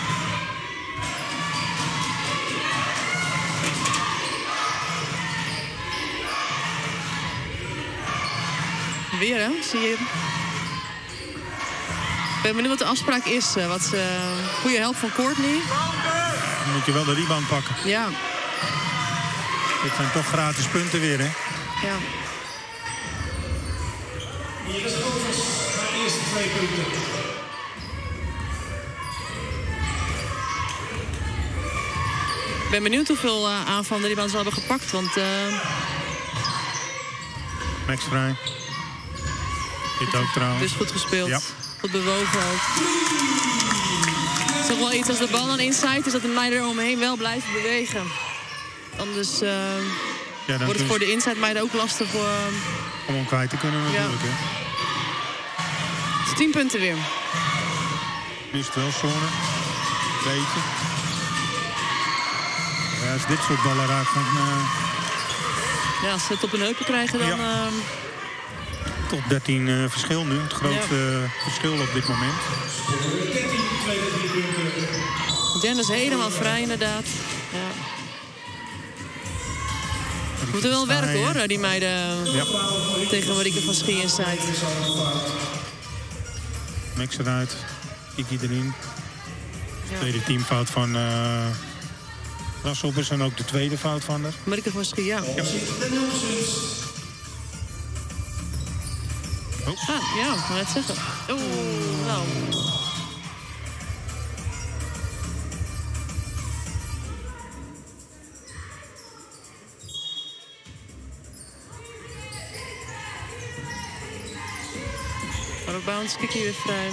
Weer, hè? Zie je. Ik ben benieuwd wat de afspraak is. Wat uh, goede help van Courtney. Dan moet je wel de rebound pakken. Ja. Dit zijn toch gratis punten weer, hè? Ja. Hier is Rovers, maar eerst twee punten. Ik ben benieuwd hoeveel uh, aanvallen de rebounds al hebben gepakt, want... Uh... Max vrij. Dit ook trouwens. Dus goed gespeeld. Ja. Goed bewogen ook. Het is toch wel iets als de bal aan inside is dat de meiden er omheen wel blijven bewegen. Anders uh, ja, wordt het voor de inside meiden ook lastig uh... om hem kwijt te kunnen natuurlijk. Ja. Hè? Het is tien punten weer. Nu is het wel zone. Beetje. Ja, als dit soort ballen raakt, dan... Uh... Ja, als ze het op hun heupen krijgen, dan... Ja. Uh... Tot dertien uh, verschil nu. Het grootste ja. uh, verschil op dit moment. Jen is helemaal vrij, inderdaad. Ja. We moeten wel werken, hoor, die meiden. Ja. Tegen Marieke van Schie inside. Max eruit. Kiki erin. Ja. Tweede teamfout van... Uh... Grasshoppers en ook de tweede fout van haar. Marieke van Schie, ja. ja. Oh. Ah, ja, maar net zeggen. Oeh, nou. Out of bounds, Kiki weer vrij.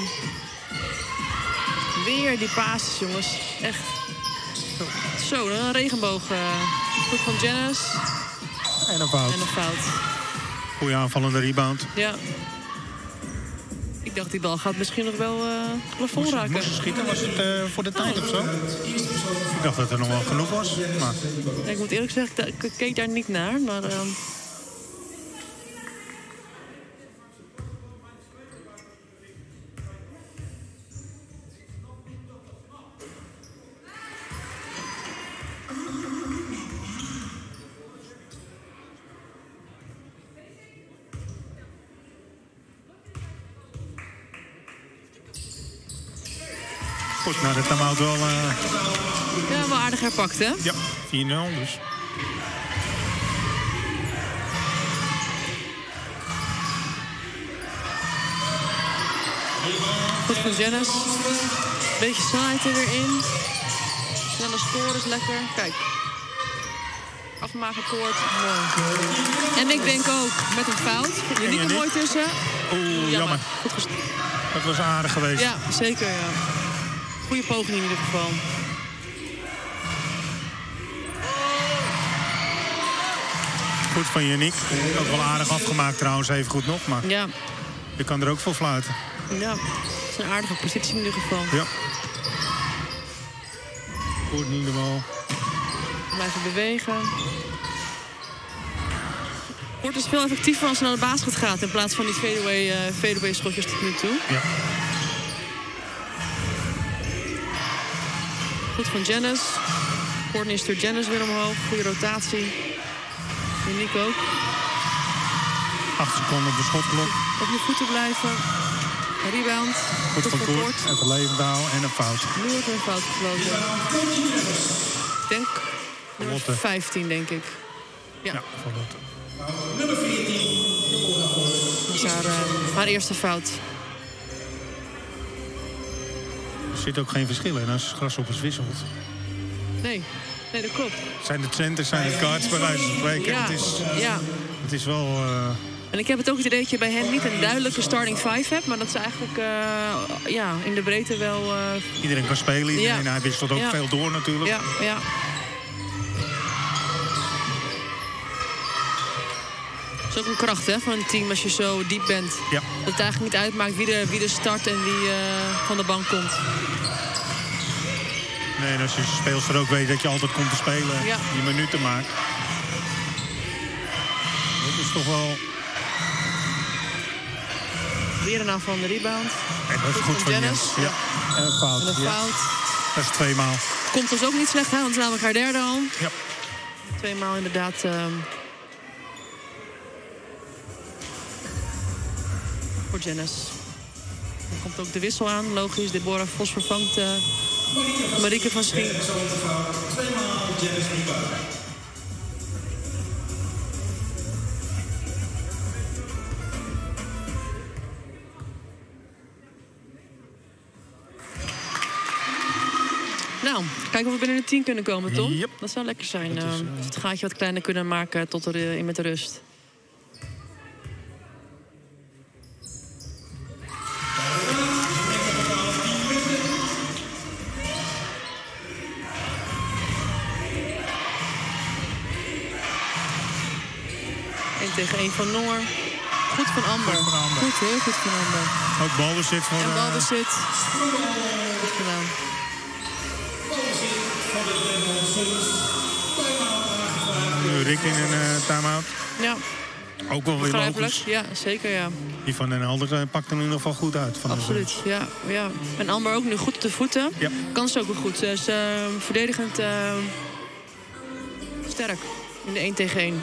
Weer die passes, jongens. Echt. Zo, Zo een regenboog. Uh, goed van Janice. En een fout. En een fout. Goeie aanvallende rebound. Ja. Ik dacht, die bal gaat misschien nog wel uh, plafond raken. Moest ze schieten? Was het uh, voor de tijd oh. of zo? Ik dacht dat er nog wel genoeg was. Maar... Ja, ik moet eerlijk zeggen, ik keek daar niet naar. Maar... Uh... Goed, nou, de time-out wel... Uh... Ja, wel aardig herpakt, hè? Ja, vier nul dus. Goed van Janice. Beetje snelheid er weer in. Snelle score is lekker. Kijk. Afmaken koord. Mooi. En ik denk ook met een fout. Je niet er mooi tussen. Oeh, jammer. jammer. Goed dat was aardig geweest. Ja, zeker, ja. Goede poging in ieder geval. Goed van Yannick. Ook wel aardig afgemaakt trouwens, even goed nog. Maar ja. Je kan er ook voor fluiten. Ja, het is een aardige positie in ieder geval. Ja. Goed, niet de bal. Blijven bewegen. Wordt dus veel effectiever als ze naar de basket gaat in plaats van die fadeaway, uh, fadeaway schotjes tot nu toe. Ja. Goed van Janice. Courtney stuurt Janice weer omhoog. Goede rotatie. Uniek ook. acht seconden op de schotklok. Op je voeten blijven. Rebound. Goed van Koert. Even levend houden en een fout. Nu wordt er een fout gefloten. Ik denk nummer vijftien, denk ik. Ja, ja van Lotte. Nummer veertien. Dat is haar, uh, haar eerste fout. Er zit ook geen verschil in als Grasshoppers wisselt. Nee, nee, dat klopt. Zijn de centers, zijn de guards bij wijze van spreken. Ja, Het is, ja. Het is wel... Uh... En ik heb het ook het idee dat je bij hen niet een duidelijke starting five hebt, maar dat ze eigenlijk uh, ja, in de breedte wel... Uh... Iedereen kan spelen, iedereen, ja. hij wisselt ook ja. veel door natuurlijk. Ja, ja. Dat is ook een kracht hè, van een team als je zo diep bent. Ja. Dat het eigenlijk niet uitmaakt wie er, wie er start en wie uh, van de bank komt. Nee, en als je als speelster ook weet dat je altijd komt te spelen, ja. die minuten maakt. Dat is toch wel... Weer een aanval van de rebound. En dat is goed, goed van Janice. Ja. En een fout. En een fout. Ja. Dat is tweemaal. Komt dus ook niet slecht, hè? Want het is namelijk haar derde al. Ja. Tweemaal inderdaad... Um... voor Janice. Dan komt ook de wissel aan. Logisch, Deborah Vos vervangt uh, Marieke van Schien. Tweemaal Janice Riba. Nou, kijken of we binnen de tien kunnen komen, Tom. Yep. Dat zou lekker zijn. Dat is, uh... uh, het gaatje wat kleiner kunnen maken tot er uh, in met de rust. één tegen één van Noor. Goed van Amber. Goed van Amber. Goed, heel goed van Amber. Ook balbezit voor... En balbezit. Goed gedaan. Nu Rick in een uh, time-out. Ja. Ook wel weer logisch. Ja, zeker ja. Die van Den Helder uh, pakt er in ieder geval goed uit. Van absoluut, ja, ja. En Amber ook nu goed op de voeten. Ja. Kan ze ook wel goed. Ze is uh, verdedigend uh, sterk in de één tegen één.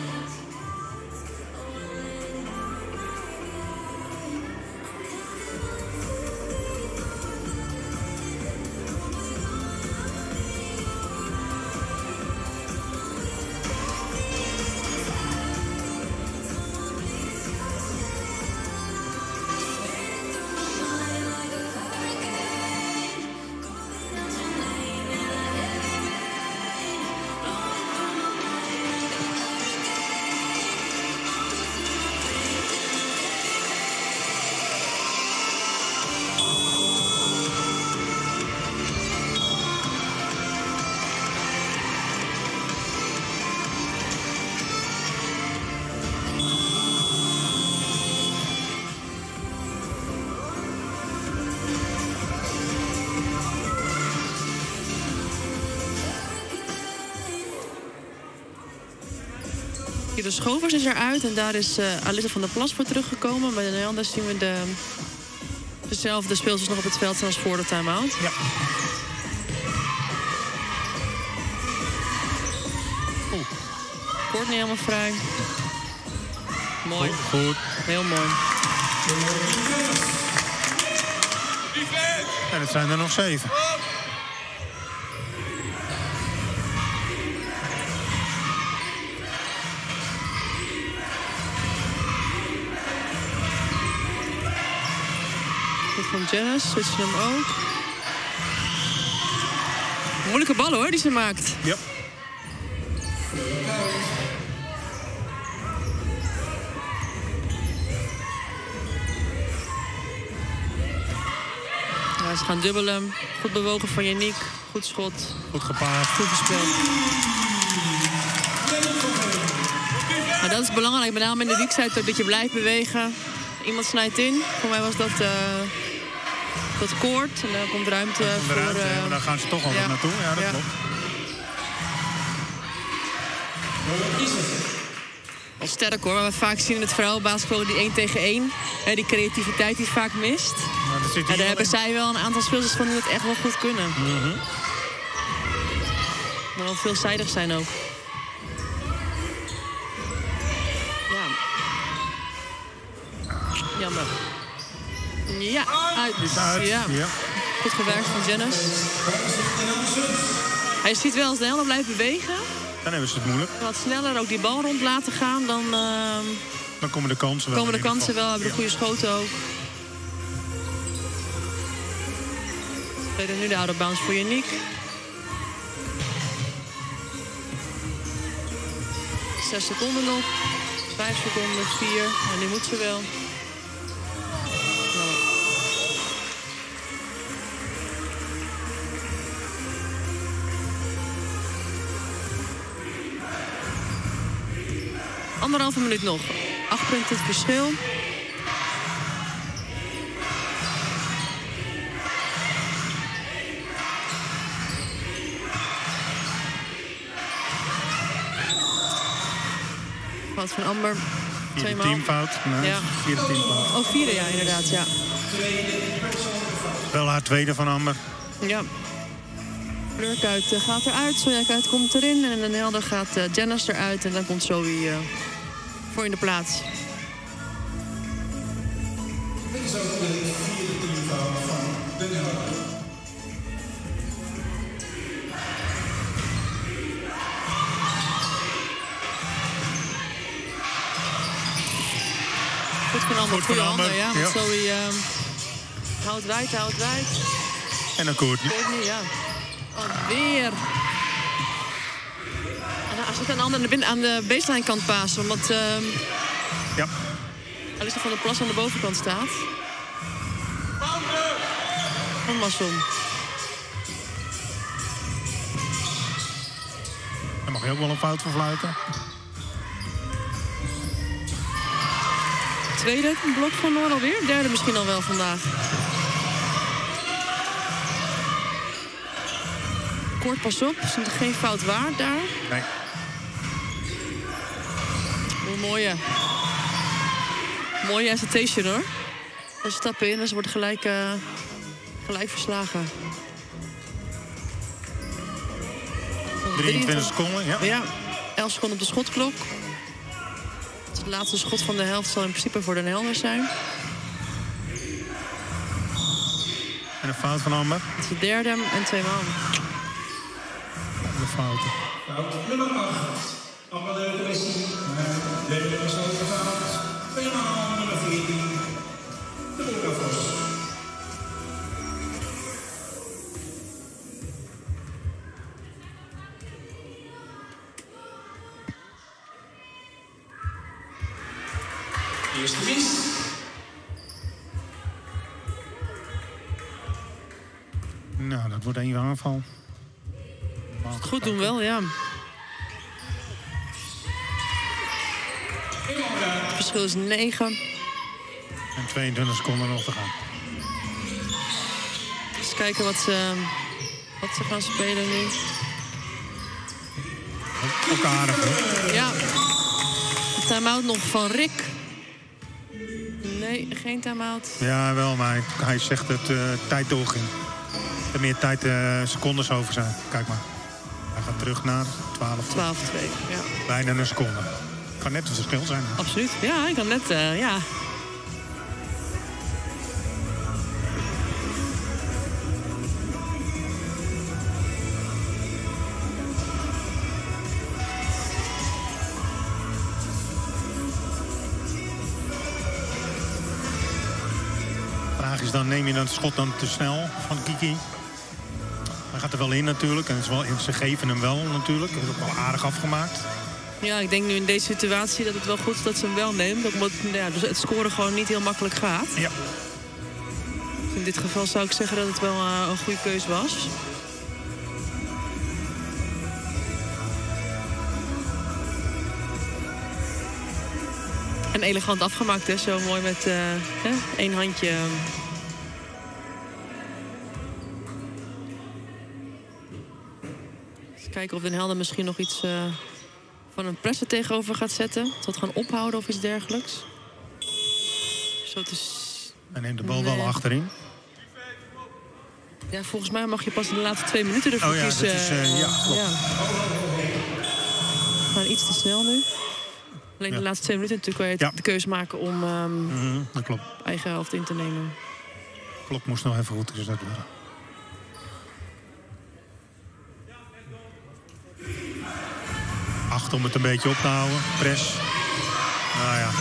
De Schovers is eruit en daar is uh, Alissa van der Plas voor teruggekomen. Bij de Nederlanders zien we de, dezelfde speelsters nog op het veld als voor de time-out. Ja. Oeh. Kort niet helemaal vrij. Mooi. Goed, goed. Heel mooi. En het zijn er nog zeven. Van Janice, switchen hem ook. Moeilijke ballen hoor, die ze maakt. Ja. Ja, ze gaan dubbelen. Goed bewogen van Yannick. Goed schot. Goed gepaard. Goed gespeeld. Maar dat is belangrijk, met name in de weektijd, dat je blijft bewegen. Iemand snijdt in. Voor mij was dat... Uh, Dat koord en daar komt ruimte komt voor... Ruimte, uh, maar daar gaan ze toch al ja. naartoe. Ja, dat ja. klopt. Wel sterk hoor, maar we vaak zien in het vrouwenbasketbal die één tegen één. Hè, die creativiteit die vaak mist. Ja, daar hebben in. zij wel een aantal speelsters van die het echt wel goed kunnen. Mm-hmm. Maar wel veelzijdig zijn ook. jammer. Ja, uit. Is uit. Ja. Ja. Goed gewerkt van Janus. Hij ziet wel als de helder blijft bewegen. Dan hebben ze het moeilijk. Wat sneller ook die bal rond laten gaan, dan, uh, dan komen de kansen wel. Komen de kansen wel, hebben de goede schoten ook. Tweede nu de oude bounce voor Yannick. Zes seconden nog. Vijf seconden, vier. En nu moet ze wel. Nou. Anderhalve minuut nog. Acht punten het verschil. Fout van Amber. Vierde teamfout. Nee, ja. Vierde teamfout. Oh, vierde, ja, inderdaad, ja. Wel haar tweede van Amber. Ja. Fleurkuit uh, gaat eruit, Sonja-Kuit komt erin. En in de helder gaat uh, Janus eruit. En dan komt Zoe uh, voor in de plaats. Dit is ook de vierde teamfout van de helder. Goed van Amber, goede handen, ja. Want ja. Zoe uh, houdt wijd, houdt wijd. En dan Courtney. Courtney, ja. Alweer. En dan als het een ander aan de, aan de baseline kant passen, omdat uh, ja. Alissa van der Plas aan de bovenkant staat. Van Masson. Daar mag je ook wel een fout voor fluiten. Tweede blok van Noor alweer. Derde misschien al wel vandaag. Kort, pas op. Is er geen fout waard daar? Nee. Hoe mooie. Mooie hesitation hoor. Ze stappen in en ze wordt gelijk, uh, gelijk verslagen. drieëntwintig seconden, ja. Ja, elf seconden op de schotklok. Het laatste schot van de helft zal in principe voor de helder zijn. En een fout van Amber. Het is de derde en twee man. De fouten. Fout nummer acht. Amber de commissie. Derde nummer zeven fout. Twee man nummer veertien. De Boerenvos. Eerste mis. Nou, dat wordt één aanval. Het goed doen wel, ja. Het verschil is negen. En tweeëntwintig seconden nog te gaan. Eens kijken wat ze, wat ze gaan spelen nu. Ook aardig, hoor. Ja. De time-out nog van Rick. Nee, geen time-out. Ja, wel, maar hij, hij zegt dat uh, tijd doorging. Er meer tijd, uh, secondes over zijn. Kijk maar. Hij gaat terug naar twaalf. twaalf twee, ja. Bijna een seconde. Kan net een verschil zijn. Hè? Absoluut. Ja, ik kan net, uh, ja. Vraag is dan, neem je dan het schot dan te snel van Kiki? Hij gaat er wel in natuurlijk. En het is wel, ze geven hem wel natuurlijk. Dat is ook wel aardig afgemaakt. Ja, ik denk nu in deze situatie dat het wel goed is dat ze hem wel neemt. Dat moet, ja, dus het scoren gewoon niet heel makkelijk gaat. Ja. In dit geval zou ik zeggen dat het wel uh, een goede keus was. En elegant afgemaakt, hè? Zo mooi met uh, hè? één handje. Eens kijken of Den Helder misschien nog iets uh, van een presser tegenover gaat zetten. Tot gaan ophouden of iets dergelijks. Zo te... Hij neemt de bal nee. wel achterin. Ja, volgens mij mag je pas in de laatste twee minuten ervoor oh, ja, kiezen. Dat is, uh, ja, klopt. Ja. We gaan iets te snel nu. Alleen ja. de laatste twee minuten natuurlijk kan je Ja. de keuze maken om um, Mm-hmm, dat klopt. eigen helft in te nemen. Klok moest nog even goed gezet worden. Acht om het een beetje op te houden. Press. Nou ja.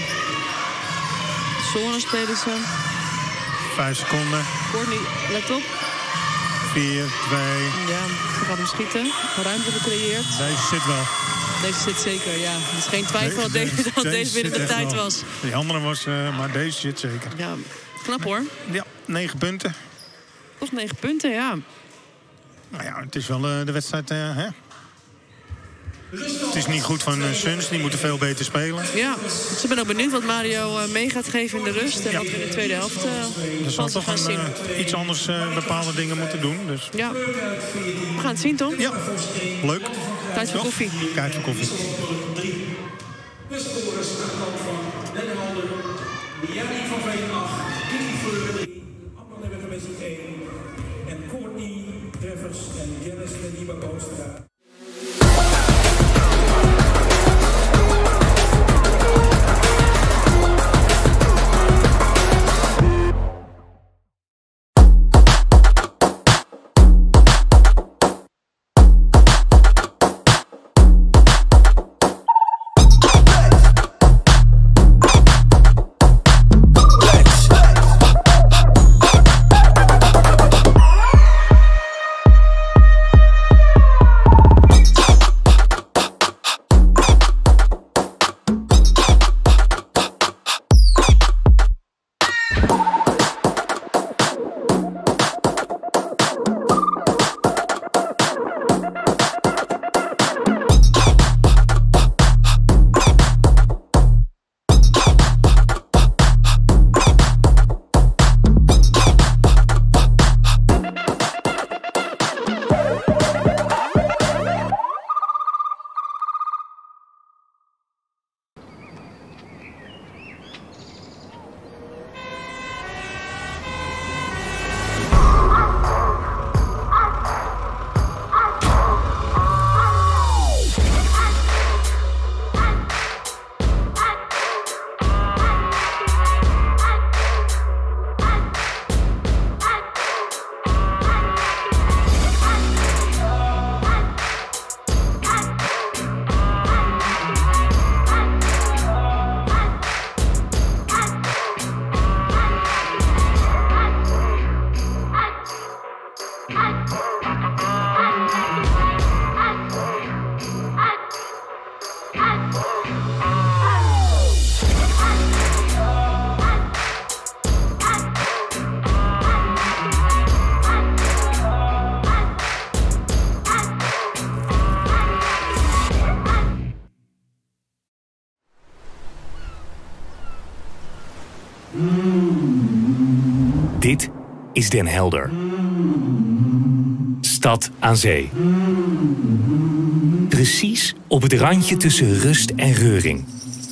Zone spelen ze. Vijf seconden. Courtney, let op. Vier, twee. Ja, ze gaat hem schieten. Ruimte gecreëerd. Deze zit wel. Deze zit zeker, ja. Er is geen twijfel dat Deze- deze, dat deze deze binnen zit de echt tijd wel. was. Die andere was, uh, maar deze zit zeker. Ja, knap hoor. Ja, negen punten. Dat is negen punten, ja. Nou ja, het is wel uh, de wedstrijd, uh, hè? Het is niet goed van uh, Suns, die moeten veel beter spelen. Ja, dus ik ben ook benieuwd wat Mario uh, mee gaat geven in de rust. En ja. wat we in de tweede helft uh, Er zal van toch gaan een, zien. Uh, iets anders uh, bepaalde dingen moeten doen. Dus. Ja, we gaan het zien, Tom. Ja, leuk. Tijd voor koffie. Tijd voor koffie. De scorers aan de kant van Den Helder, Jannie van Veenach, Kiki Fleur drie, Amanda Weggemessie één en Courtney Treffers en Janice Nediba Boonstra. Dit is Den Helder. Stad aan zee. Precies op het randje tussen rust en reuring.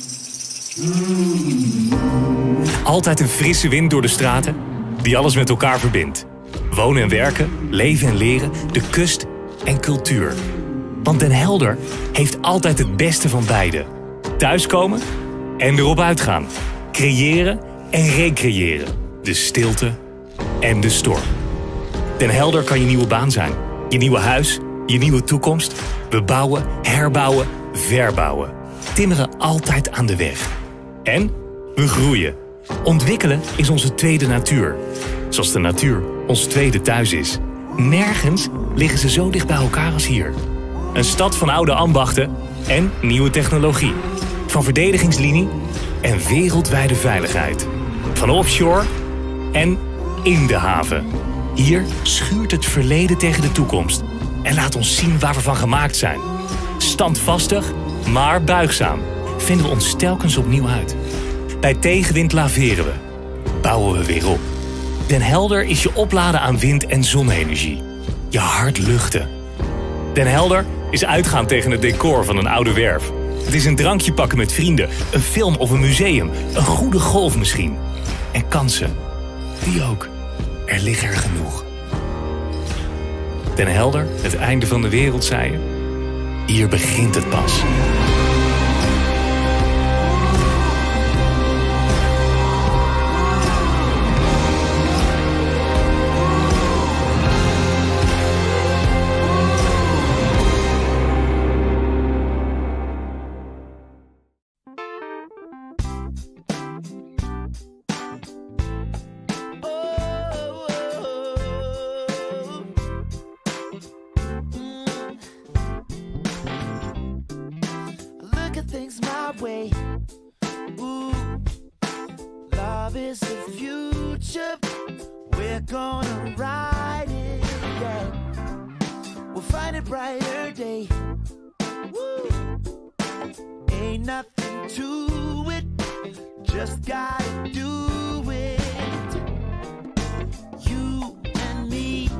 Altijd een frisse wind door de straten die alles met elkaar verbindt. Wonen en werken, leven en leren, de kust en cultuur. Want Den Helder heeft altijd het beste van beide. Thuiskomen en erop uitgaan. Creëren en recreëren. De stilte en de storm. Den Helder kan je nieuwe baan zijn. Je nieuwe huis, je nieuwe toekomst. We bouwen, herbouwen, verbouwen. Timmeren altijd aan de weg. En we groeien. Ontwikkelen is onze tweede natuur. Zoals de natuur ons tweede thuis is. Nergens liggen ze zo dicht bij elkaar als hier. Een stad van oude ambachten en nieuwe technologie. Van verdedigingslinie en wereldwijde veiligheid. Van offshore en in de haven. Hier schuurt het verleden tegen de toekomst. En laat ons zien waar we van gemaakt zijn. Standvastig, maar buigzaam. Vinden we ons telkens opnieuw uit. Bij tegenwind laveren we. Bouwen we weer op. Den Helder is je opladen aan wind- en zonne-energie. Je hart luchten. Den Helder is uitgaan tegen het decor van een oude werf. Het is een drankje pakken met vrienden, een film of een museum, een goede golf misschien. En kansen, die ook. Er liggen er genoeg. Den Helder, het einde van de wereld, zei je. Hier begint het pas. way. Ooh, love is the future. We're gonna ride it, yeah. We'll find a brighter day. Woo. Ain't nothing to it, just gotta do it. You and me.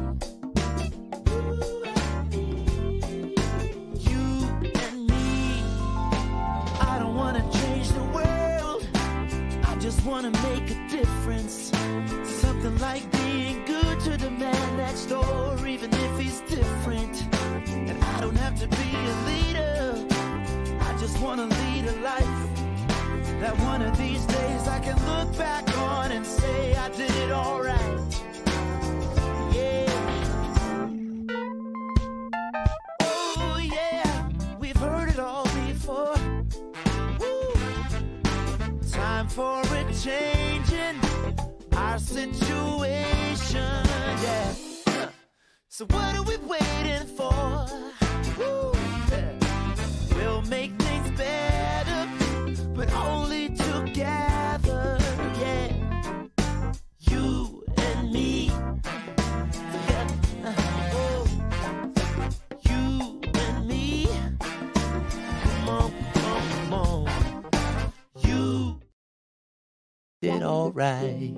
You and me. I don't wanna change the world, I just wanna make a difference. Something like being good to the man next door, even if he's different. And I don't have to be a leader, I just wanna lead a life that one of these days I can look back on and say I did it all right. Yeah. Oh yeah, we've heard it all before. Woo. Time for a change in our situation, yeah. So what are we waiting for? Woo. We'll make things better, but only together, yeah. You and me. Yeah. Oh. You and me. Come on, come on. You did all right.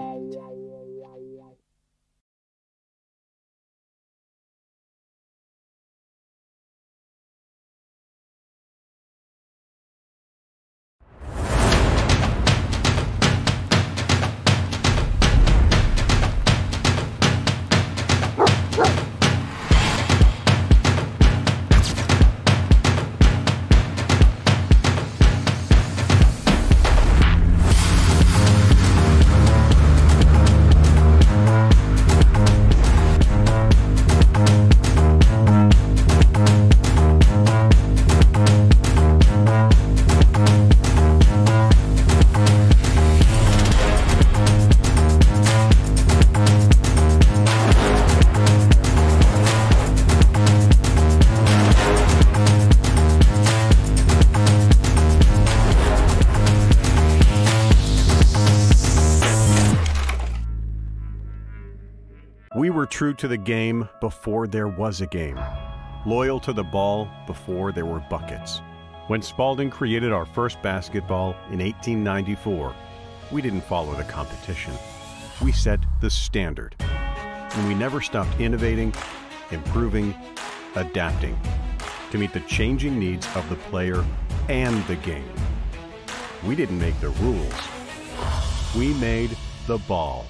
We were true to the game before there was a game. Loyal to the ball before there were buckets. When Spalding created our first basketball in eighteen ninety-four, we didn't follow the competition. We set the standard. And we never stopped innovating, improving, adapting to meet the changing needs of the player and the game. We didn't make the rules. We made the ball.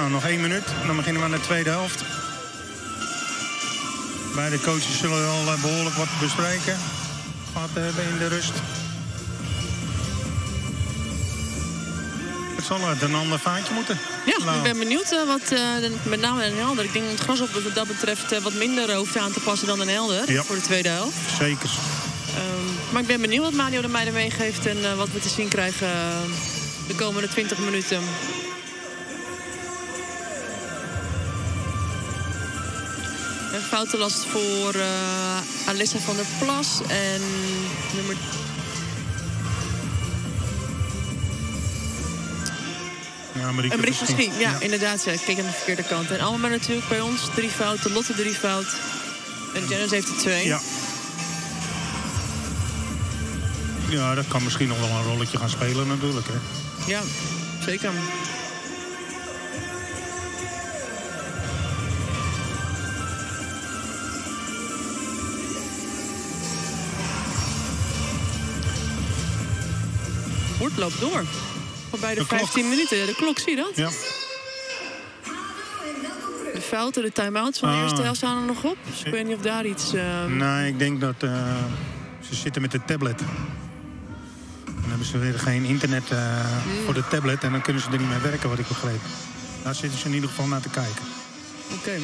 Nou, nog één minuut. Dan beginnen we aan de tweede helft. Beide coaches zullen wel behoorlijk wat bespreken. Gehad hebben in de rust. Het zal uit een ander vaantje moeten. Ja, nou. Ik ben benieuwd uh, wat uh, de, met name Den Helder. Ik denk dat het Grasshopper wat dat betreft uh, wat minder hoeft aan te passen dan Den Helder. Ja. Voor de tweede helft. Zeker. Um, maar ik ben benieuwd wat Mario de Meijer meegeeft en uh, wat we te zien krijgen uh, de komende twintig minuten. Een foutenlast voor uh, Alissa van der Plas en nummer... Ja, Marieke en Marieke Verschie. Verschie, ja, ja, inderdaad. Ja. Ik keek aan de verkeerde kant. En allemaal natuurlijk bij ons drie fouten. Lotte drie fout. En Janice heeft er twee. Ja. Ja, dat kan misschien nog wel een rolletje gaan spelen natuurlijk. Hè. Ja, zeker. Bord loopt door. Voorbij de, de vijftien minuten. De klok, zie je dat? Ja. De fouten, de time-outs van de ah. eerste helft staan er nog op. Dus ik weet niet of daar iets... Uh... Nee, ik denk dat uh, ze zitten met de tablet. Dan hebben ze weer geen internet uh, mm. voor de tablet. En dan kunnen ze er niet mee werken, wat ik begreep. Daar zitten ze in ieder geval naar te kijken. Oké. Okay.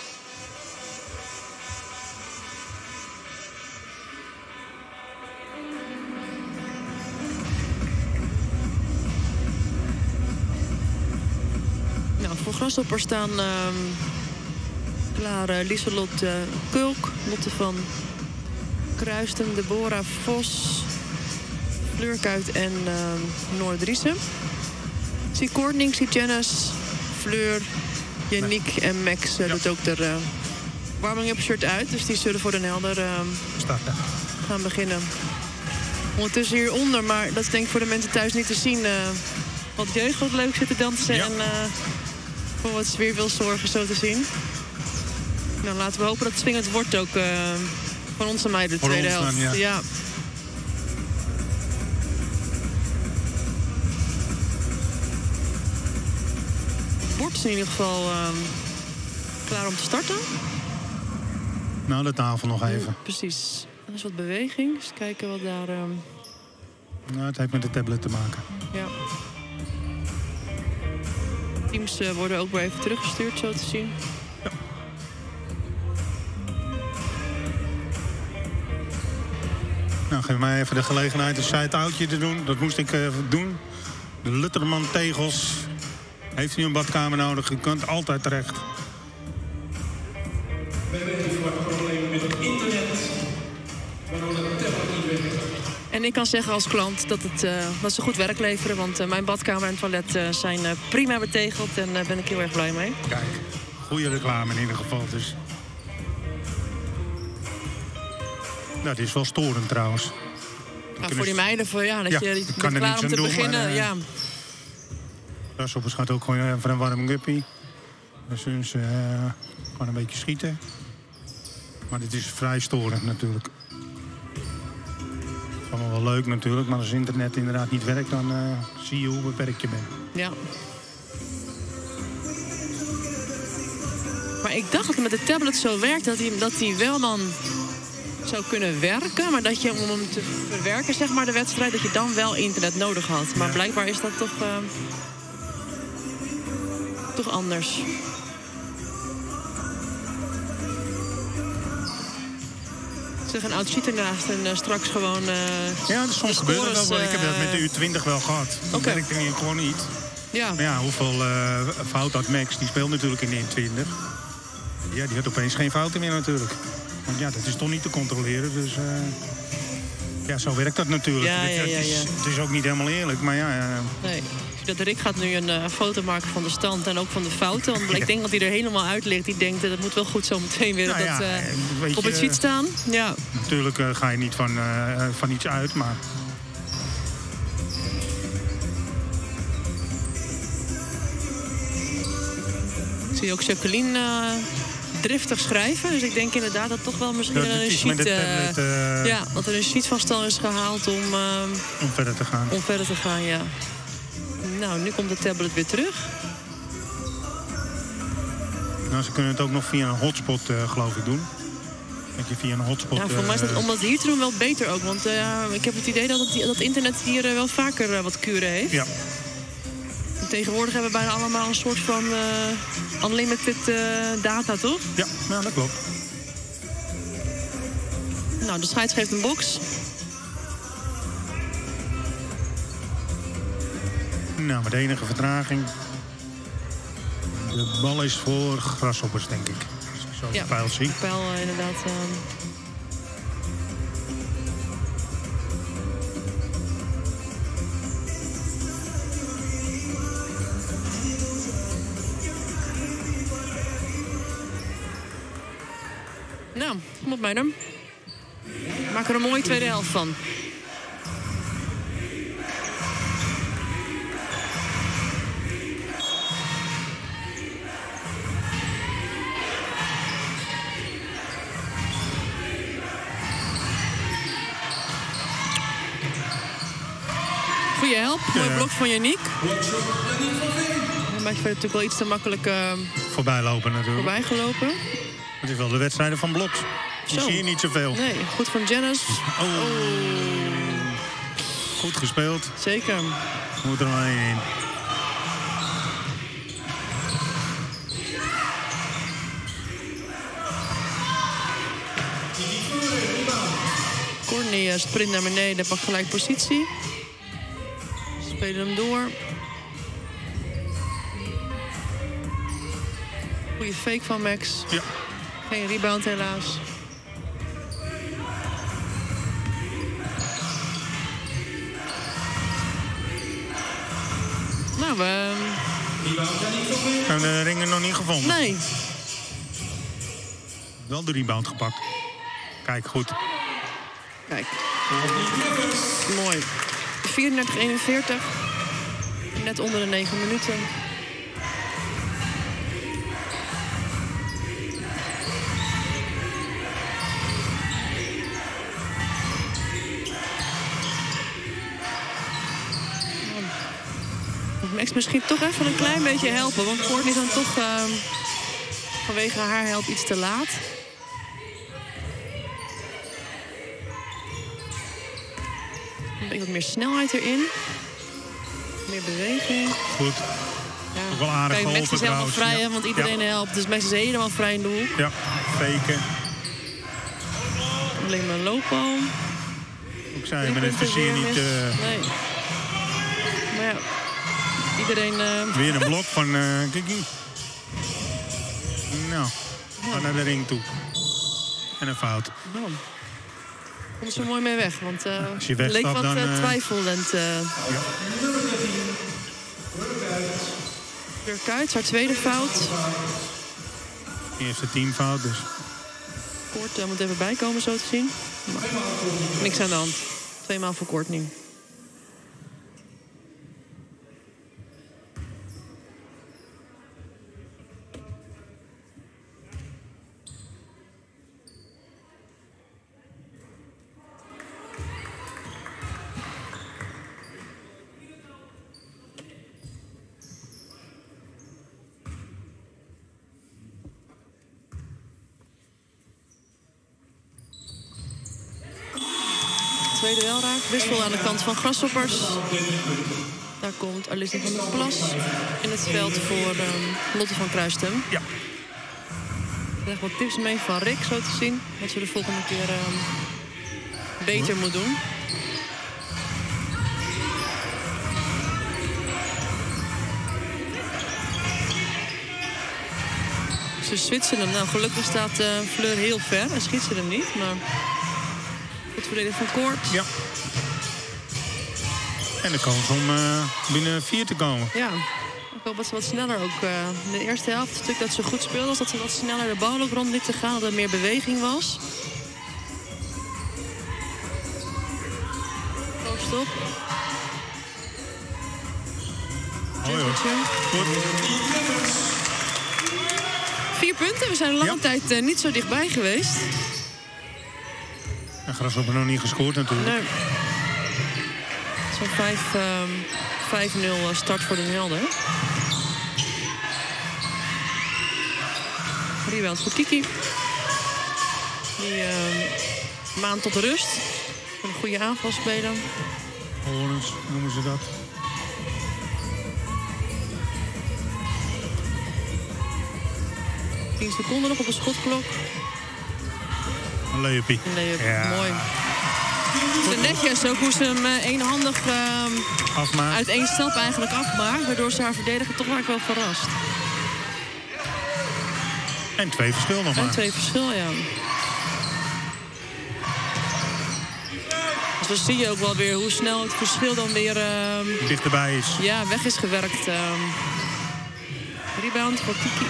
Voor Grasshopper staan uh, klaar uh, Lieselot uh, Kulk, Lotte van Kruisten, Deborah Vos, Fleur Kuyt en uh, Noor Driessen. Ik zie Courtney, ik zie Janice, Fleur, Yannick en Max uh, ja. doet ook de uh, warming-up shirt uit. Dus die zullen voor Den Helder uh, starten. Gaan beginnen. Ondertussen hieronder, maar dat is denk ik voor de mensen thuis niet te zien. Uh, wat jeugd wat leuk zit te dansen ja. en... Uh, voor wat sfeer wil zorgen, zo te zien. Nou, laten we hopen dat het swingend wordt ook uh, van onze meiden de tweede helft. Dan, ja. ja. Bord is in ieder geval uh, klaar om te starten. Nou, de tafel nog even. Ja, precies. Er is wat beweging. Dus kijken wat daar... Uh... Nou, het heeft met de tablet te maken. Ja. Teams uh, worden ook weer even teruggestuurd, zo te zien. Ja. Nou, geef mij even de gelegenheid een side-outje te doen. Dat moest ik even doen. De Lutterman tegels. Heeft u een badkamer nodig? U kunt altijd terecht. We hebben even wat problemen met het internet. Waardoor de tablet niet werkt. En ik kan zeggen als klant dat, het, uh, dat ze goed werk leveren. Want uh, mijn badkamer en toilet uh, zijn uh, prima betegeld. En daar uh, ben ik heel erg blij mee. Kijk, goede reclame in ieder geval dus. Nou, dit is wel storend trouwens. Nou, voor die meiden, voor, ja, dat ja, je kan er klaar niets om te doen, beginnen. Maar, uh, ja. Grashoppers gaat ook gewoon even een warming-uppie. Dus ze uh, gewoon een beetje schieten. Maar dit is vrij storend natuurlijk. Het is allemaal wel leuk natuurlijk, maar als internet inderdaad niet werkt, dan uh, zie je hoe beperkt je bent. Ja. Maar ik dacht dat het met de tablet zo werkt, dat hij, dat hij wel dan zou kunnen werken. Maar dat je om hem te verwerken, zeg maar, de wedstrijd, dat je dan wel internet nodig had. Maar ja. blijkbaar is dat toch, uh, toch anders. Zeg, een oud sheet ernaast en uh, straks gewoon... Uh, ja, dat is soms gebeurt dat wel. Uh, ik heb dat met de U twintig wel gehad. Dat okay. werkte niet, gewoon niet. Ja. Maar ja, hoeveel uh, fout had Max? Die speelt natuurlijk in de U twintig. Ja, die had opeens geen fouten meer natuurlijk. Want ja, dat is toch niet te controleren. Dus uh, ja, zo werkt dat natuurlijk. Ja, ja, ja, ja. Het, is, het is ook niet helemaal eerlijk, maar ja... Uh, nee. Dat Rick gaat nu een uh, foto maken van de stand en ook van de fouten. Want ik ja. denk dat hij er helemaal uit ligt. Die denkt, dat moet wel goed zo meteen weer nou, dat, ja, uh, op het sheet staan. Ja. Natuurlijk uh, ga je niet van, uh, van iets uit, maar... Ik zie ook Jacqueline uh, driftig schrijven. Dus ik denk inderdaad dat toch wel misschien ja, een sheet... Tablet, uh, ja, dat er een sheet van stal is gehaald om... Uh, om verder te gaan. Om verder te gaan, ja. Nou, nu komt de tablet weer terug. Nou, ze kunnen het ook nog via een hotspot, uh, geloof ik, doen. Dat je via een hotspot... Ja, voor mij is het om dat hier te doen wel beter ook. Want uh, ik heb het idee dat het dat internet hier uh, wel vaker uh, wat kuren heeft. Ja. En tegenwoordig hebben we bijna allemaal een soort van uh, unlimited uh, data, toch? Ja, nou, dat klopt. Nou, de scheids geeft een box. Nou, met enige vertraging. De bal is voor Grasshoppers, denk ik. Zo ja, de pijl zie. De pijl uh, inderdaad. Uh... Nou, kom op, meiden. Maak er een mooie tweede helft van. Goeie help, mooi ja. blok van Yannick. Dan maak je natuurlijk wel iets te makkelijk uh, voorbij lopen natuurlijk. Voorbij gelopen. Het is wel de wedstrijden van Blok. Die zie je niet zoveel. Nee, goed van Janice. Oh. oh. Goed gespeeld. Zeker. Moet er maar één in. Courtney sprint naar beneden, pakt gelijk positie. Spelen hem door. Goeie fake van Max. Ja. Geen rebound helaas. Nou, we... We hebben de ringen nog niet gevonden. Nee. Wel de rebound gepakt. Kijk, goed. Kijk. Mooi. vierendertig eenenveertig. Net onder de negen minuten. Max misschien toch even een klein beetje helpen. Want Courtney is dan toch uh, vanwege haar help iets te laat. Een beetje wat meer snelheid erin. Meer beweging. Goed. Ja. Ook wel aardig Kijk, geholpen Max is helemaal trouwens. vrij, Ja. hè, want iedereen ja. helpt. Dus Max is helemaal vrij in de hoek. Ja, faken. Alleen maar loopbal. Ik zei, maar het zie je niet... Uh... Nee. Maar ja, iedereen... Uh... Weer een blok van uh, Kiki. Nou, ga naar de ring toe. En een fout. Nou, komt ze mooi mee weg, want uh, als je het leek wat dan, uh, twijfelend. Uh... Ja. Kuit, haar tweede fout. Eerste teamfout, dus. Kort uh, moet even bijkomen, zo te zien. Maar niks aan de hand. Tweemaal voor Courtney. Tweede wel raak. Wissel aan de kant van Grasshoppers. Daar komt Alice van der Plas in het veld voor um, Lotte van Kruistem. Ja. Ik krijg wat tips mee van Rick, zo te zien. Wat ze de volgende keer um, beter moet doen. Ze switchen hem. Nou, gelukkig staat uh, Fleur heel ver en schiet ze hem niet. Maar goed verdedigd van Koort. Ja. En de kans om uh, binnen vier te komen. Ja. Ik hoop dat ze wat sneller ook uh, in de eerste helft. Het stuk dat ze goed speelden, was dat ze wat sneller de bal ook rond lieten gaan. Dat er meer beweging was. Oh, stop. Hoi, hoor. Goed. Vier punten. We zijn een lange ja. tijd uh, niet zo dichtbij geweest. En Grasshopper nog niet gescoord natuurlijk. Nee. Zo'n vijf nul start voor Den Helder. Rebound voor Kiki. Die uh, maand tot rust. Een goede aanval spelen. Horens noemen ze dat. tien seconden nog op de schotklok. Een layupie. Een layup, ja. Mooi. Ze netjes ook hoe ze hem uh, eenhandig uh, uit één stap eigenlijk afmaakt. Waardoor ze haar verdediger toch maar wel verrast. En twee verschil nog maar. En twee verschil, ja. Dus dan zie je ook wel weer hoe snel het verschil dan weer... Uh, dichterbij is. Ja, weg is gewerkt. Uh, rebound voor Kiki.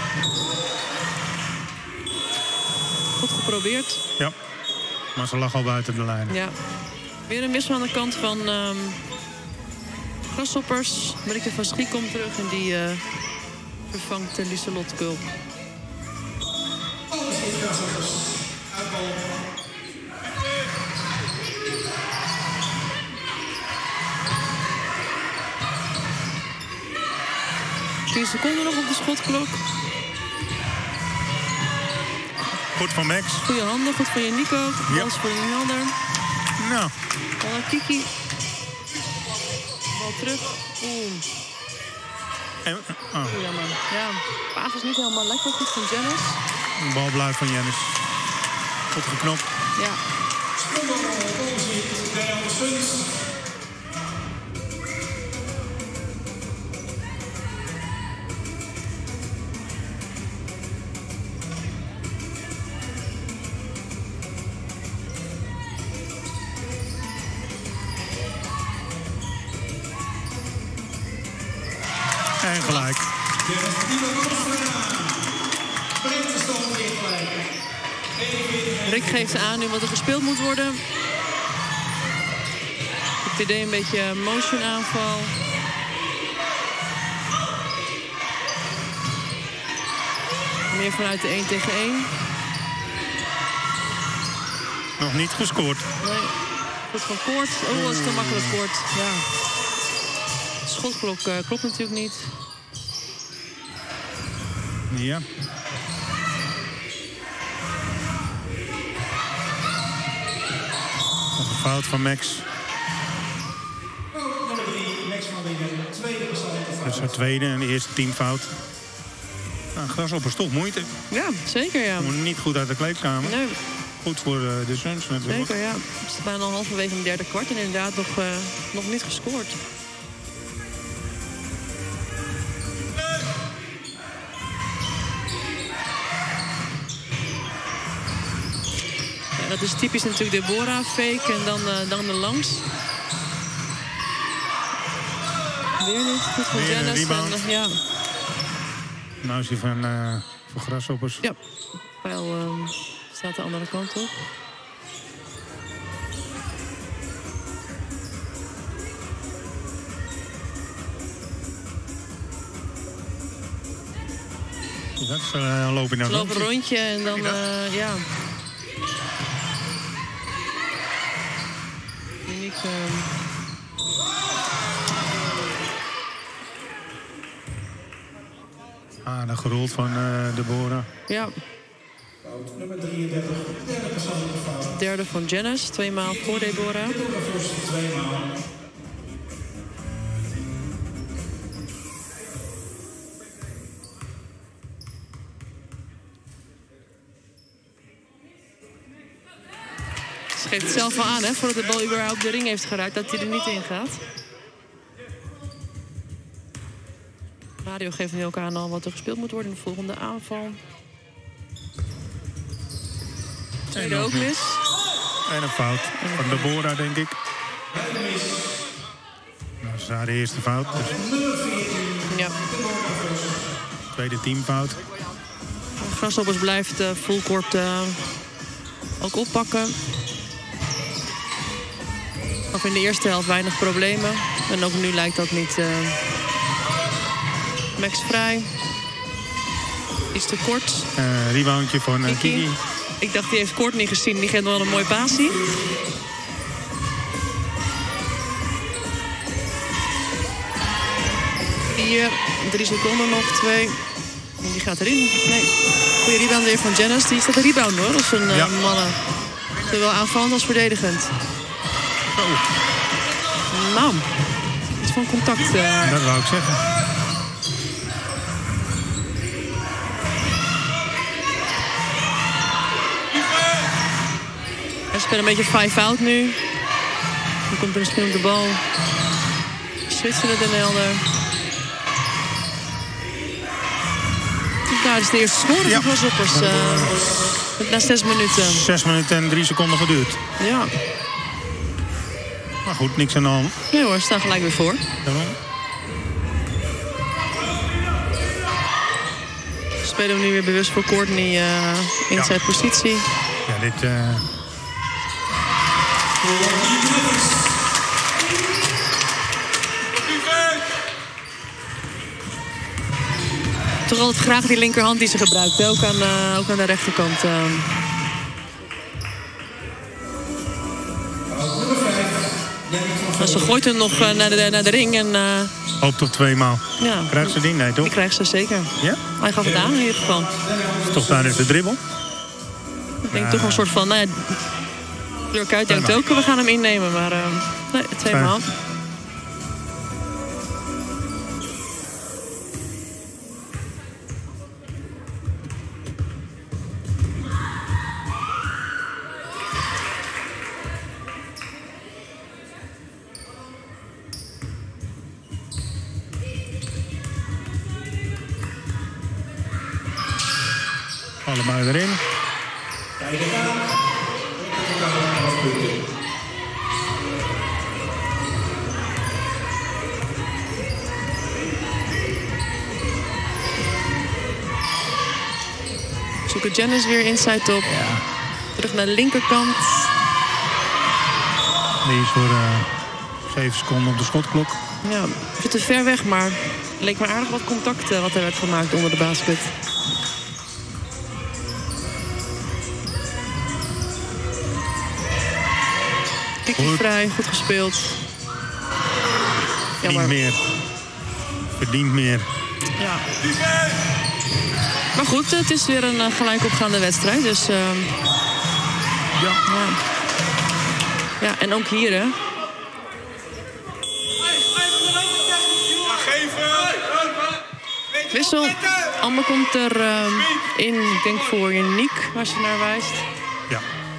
Goed geprobeerd. Ja, maar ze lag al buiten de lijn. Ja. Weer een wissel aan de kant van um, Grasshoppers. Marieke van Schie komt terug en die uh, vervangt uh, Lieselot Kulp. tien seconden nog op de schotklok. Goed van Max. Goeie handen, goed van je Nico. Ja. Alles voor je Helder. Nou. Dan naar Kiki. Bal terug. Oeh. En, oh. Oeh, jammer. Ja, paas is niet helemaal lekker. Goed van Janice. Een bal blijft van Janice. Goed geknopt. Ja. En gelijk. Rick geeft aan nu wat er gespeeld moet worden. Het idee een beetje motion aanval. Meer vanuit de één tegen één. Nog niet gescoord. Nee. Goed van Koort. Oh, dat is te makkelijk Koort. Ja. De schotklok uh, klopt natuurlijk niet. Ja. Nog een fout van Max. Nummer drie, Max van Lingen. Tweede persoonlijke Dat is haar tweede en de eerste teamfout. Nou, Grasshoppers toch moeite. Ja, zeker ja. Moet niet goed uit de kleedkamer. Nee. Goed voor uh, de Suns natuurlijk. Zeker ja. Ze staan bijna al halverwege in het derde kwart en inderdaad nog, uh, nog niet gescoord. Dat is typisch natuurlijk Deborah, fake en dan, uh, dan de langs. Weer niet, goed van Janice. En, uh, ja. Nou is hij van, uh, van Grasshoppers. Ja, pijl uh, staat de andere kant op. Dat is uh, een loopje naar Ze lopen een rondje en dan, uh, ja... Uniek... Uh... Ah, dat gerold van uh, Deborah. Ja. Fout nummer drieëndertig, derde persoonlijke fout. Derde van Janice, tweemaal voor Deborah. Deborah Vos, tweemaal. Ze geeft het zelf al aan, hè, voordat de bal überhaupt de ring heeft geraakt, dat hij er niet in gaat. Radio geeft nu ook aan al wat er gespeeld moet worden in de volgende aanval. Tweede ook mis. En een fout van Deborah, denk ik. Nou, dat is haar eerste fout. Dus... Ja. Tweede teamfout. Grasshoppers blijft uh, full court uh, ook oppakken. Of in de eerste helft weinig problemen. En ook nu lijkt dat niet... Uh... Max vrij. Iets te kort. Uh, reboundje van uh, Kiki. Kiki. Ik dacht, die heeft Kort niet gezien. Die geeft wel een mooi pasie. Vier. Drie seconden nog. Twee. Die gaat erin. Nee. Goeie rebound weer van Janice. Die staat de rebound hoor. Dat is een ja. uh, mannen. Zowel aanvallend als verdedigend. Oh. Nou, iets van contact. Uh. Dat wou ik zeggen. Ze spelen een beetje five-out nu. Dan komt er misschien op de bal. Zwitseren Den Helder. Daar is de eerste score ja. van Grasshoppers. Uh, na zes minuten. Zes minuten en drie seconden geduurd. Ja. Maar goed, niks aan de hand. Nee hoor, ze staan gelijk weer voor. Daarom. Spelen we nu weer bewust voor Courtney uh, in zijn ja. positie. Ja, dit... Uh... Toch altijd graag die linkerhand die ze gebruikt. Ook aan, uh, ook aan de rechterkant. Uh. Nou, ze gooit hem nog uh, naar, de, naar de ring. En, uh... Hoopt toch tweemaal. Ja. Krijgt ze die? Nee, toch? Die krijgt ze zeker. Ja? Hij gaf het aan in ieder geval. Is toch daar is de dribbel? Ik denk uh... toch een soort van... Nou ja, Lurkuit denkt ook, we gaan hem innemen. Maar uh, nee, tweemaal. Allemaal erin. Zoeken Janice weer inside top. Ja. Terug naar de linkerkant. Die is voor uh, zeven seconden op de schotklok. Ja, zit te ver weg, maar leek me aardig wat contact uh, wat er werd gemaakt onder de basket. Kikkie vrij, goed gespeeld. Verdient ja, maar... meer. Verdient meer. Ja. Maar goed, het is weer een uh, gelijk opgaande wedstrijd. Dus, uh... ja. ja. Ja, en ook hier, hè. Wissel. Amber komt er uh, in, ik denk voor Uniek, waar ze naar wijst. Ja.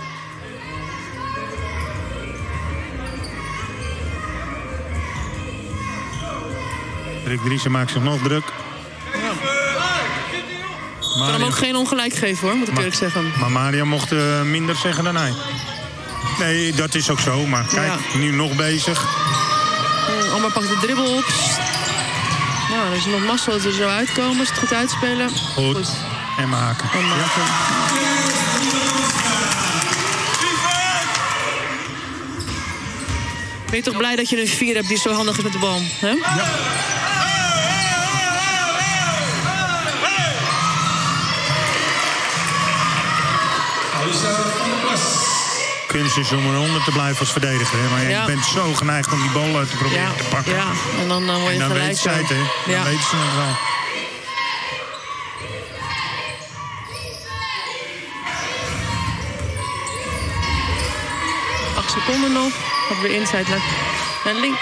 Rick Driessen maakt zich nog druk. Ja. Ik kan hem ook geen ongelijk geven, hoor, moet ik eerlijk zeggen. Maar Mario mocht uh, minder zeggen dan hij. Nee, dat is ook zo. Maar kijk, ja. Nu nog bezig. Uh, Amber pakt de dribbel op. Nou, er is nog massa dat er zo uitkomen. Als het goed uitspelen. Goed. goed. En maken. En maken. Ja. Ben je toch blij dat je een vier hebt die zo handig is met de bal? Hè? Ja. Kunst is om eronder te blijven als verdediger. Hè? Maar ja. Je bent zo geneigd om die bal te proberen ja. te pakken. Ja, en dan uh, word je en dan gelijk. Weet zij het, hè? Dan ja. weten ze het wel. Acht seconden nog. Gaat weer inside naar, naar link.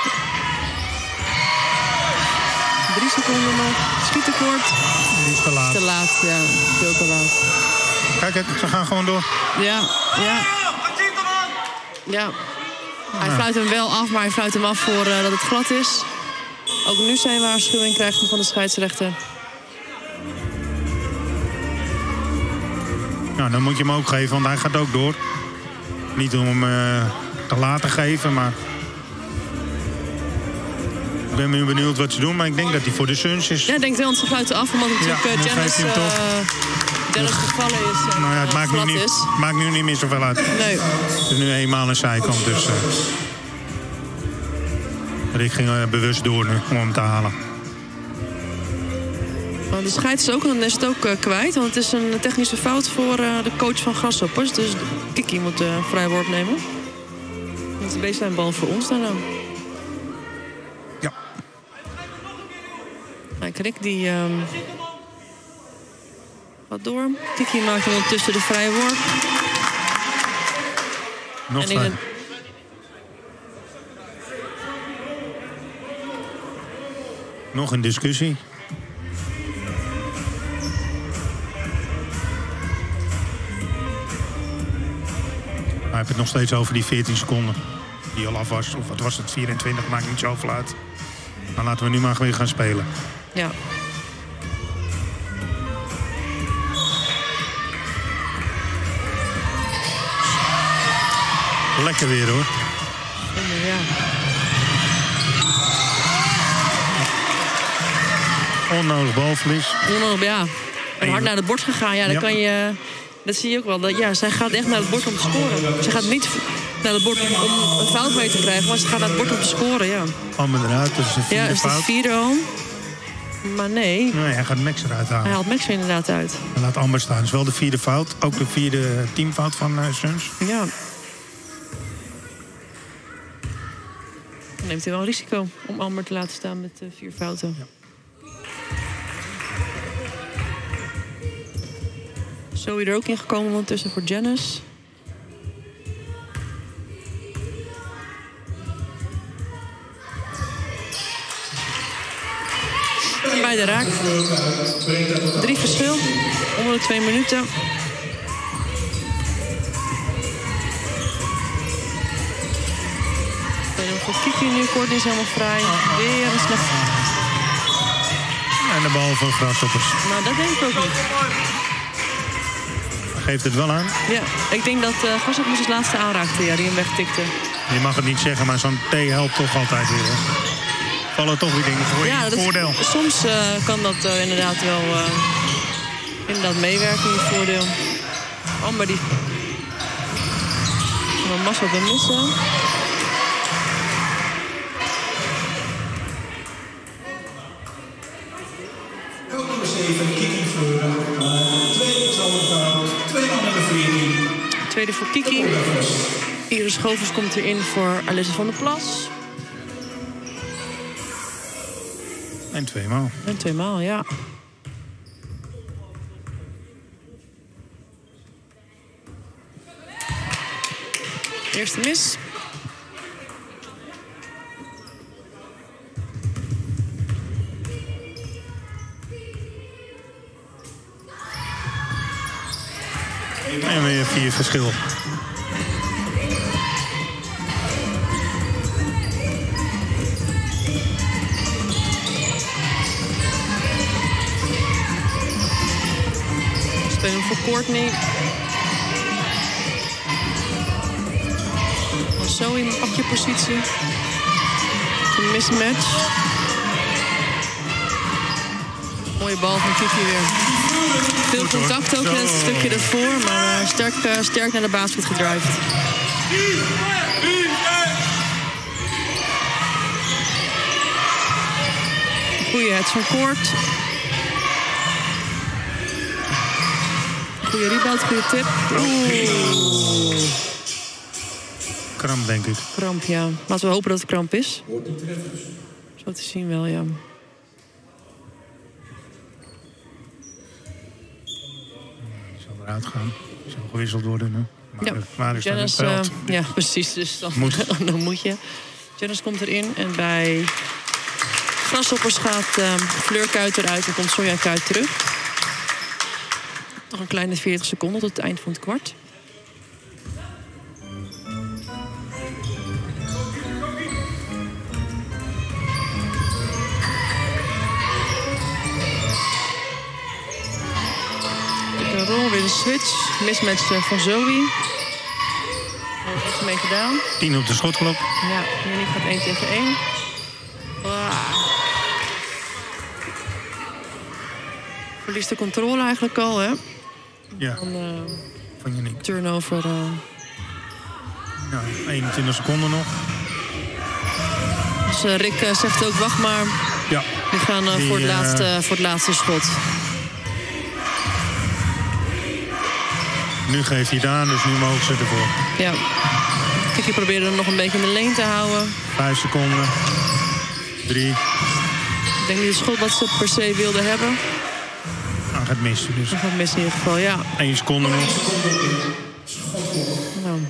Drie seconden nog. Schietekort. Die is te laat. Te laat, ja. Veel te laat. Kijk, het, ze gaan gewoon door. Ja, ja. Ja. Hij fluit hem wel af, maar hij fluit hem af voor uh, dat het glad is. Ook nu zijn waarschuwing krijgt hij van de scheidsrechter. Nou, dan moet je hem ook geven, want hij gaat ook door. Niet om hem uh, te laten geven, maar... Ik ben nu benieuwd wat ze doen, maar ik denk dat hij voor de Suns is. Ja, ik denk wel, want ze fluiten af, omdat natuurlijk ja, uh, Janice... Uh, Dennis gevallen is. Uh, nou ja, het maakt nu, niet, maakt nu niet meer zoveel uit. Nee. Het is nu eenmaal een zijkant, dus... Uh, Rick ging uh, bewust door nu, om hem te halen. De scheids is ook een nest ook uh, kwijt, want het is een technische fout voor uh, de coach van Grasshoppers. Dus Kiki moet uh, vrijworp nemen. Dat is de baselinebal voor ons dan. Ja. Nou, Rick die... Um, Gaat door. Kiki maakt ondertussen de vrije worp. Nog en in een... Nog een discussie. Hij heeft het nog steeds over die veertien seconden. Die al af was. Of wat was het? vierentwintig, maakt niet zoveel uit. Dan laten we nu maar weer gaan spelen. Ja. Lekker weer hoor. Ja. Onnodig balverlies. Onnodig, ja. En hard naar het bord gegaan. Ja, dan ja. kan je... Dat zie je ook wel. Dat, ja, zij gaat echt naar het bord om te scoren. Ze gaat niet naar het bord om een fout mee te krijgen, maar ze gaat naar het bord om te scoren, ja. Amber eruit, dat is een vierde ja, is fout. Ja, is de vierde al. Maar nee. Nee, hij gaat Max eruit halen. Hij haalt Max er inderdaad uit. Hij laat Amber staan. Dat is wel de vierde fout. Ook de vierde teamfout van uh, Suns. Ja. Dan neemt hij wel een risico om Amber te laten staan met uh, vier fouten. Ja. Zoe er ook in gekomen ondertussen voor Janice. Beide raak. Drie verschil. Onder de twee minuten. Voor Kiki nu. Kort is helemaal vrij. Weer een slecht. En de bal voor Grasshoppers. Maar dat denk ik ook niet. Geeft het wel aan? Ja, ik denk dat uh, Grasshoppers als laatste aanraakte. Ja, die hem wegtikte. Je mag het niet zeggen, maar zo'n T helpt toch altijd weer. Hè? Vallen toch weer dingen voor ja, je voordeel. Is, soms uh, kan dat uh, inderdaad wel uh, inderdaad meewerken in je voordeel. Amber die... Maar Massa te missen. Nummer zeven, Kiki Fleuren. Tweede Xanderfout, twee man nummer veertien. Tweede voor Kiki. Iris Schovers komt erin voor Alissa van der Plas. En tweemaal. En tweemaal, ja. Eerste mis. En weer vier verschil. Spelen voor Courtney. Zo in een pakjepositie. Een mismatch. Mooie bal van Kiki weer. Veel contact ook in het stukje ervoor, maar sterk, uh, sterk naar de basket gedrived. Goeie heads van Koort. Goeie rebound, goeie tip. Oeh. Kramp, denk ik. Kramp, ja. Laten we hopen dat het kramp is. Zo te zien wel, ja. Uitgaan. Zal gewisseld worden nu. Maar ja, waar is Janice, dat uh, ja, precies. Dus dan moet, dan moet je. Janice komt erin en bij Grasshoppers gaat uh, Fleur Kuit eruit en komt Sonja Kuit terug. Nog een kleine veertig seconden tot het eind van het kwart. Rol, weer de switch. Mismatch van Zoe. Dat heeft ze mee gedaan. tien op de schotklok. Ja, Jenny gaat één tegen één. Wow. Verliest de controle eigenlijk al, hè? Ja, Dan, uh, van Jenny. Turnover. Uh... Ja, eenentwintig seconden nog. Dus uh, Rick uh, zegt ook, wacht maar. Ja. Die gaan uh, die, voor, het uh... laatste, uh, voor het laatste schot. Nu geeft hij het aan, dus nu mogen ze ervoor. Ja. Kiki probeerde hem nog een beetje in de lane te houden. Vijf seconden. Drie. Ik denk niet het schot wat ze per se wilden hebben. gaat missen. Dus. Dat gaat missen in ieder geval, ja. Eén seconde nog. Nou.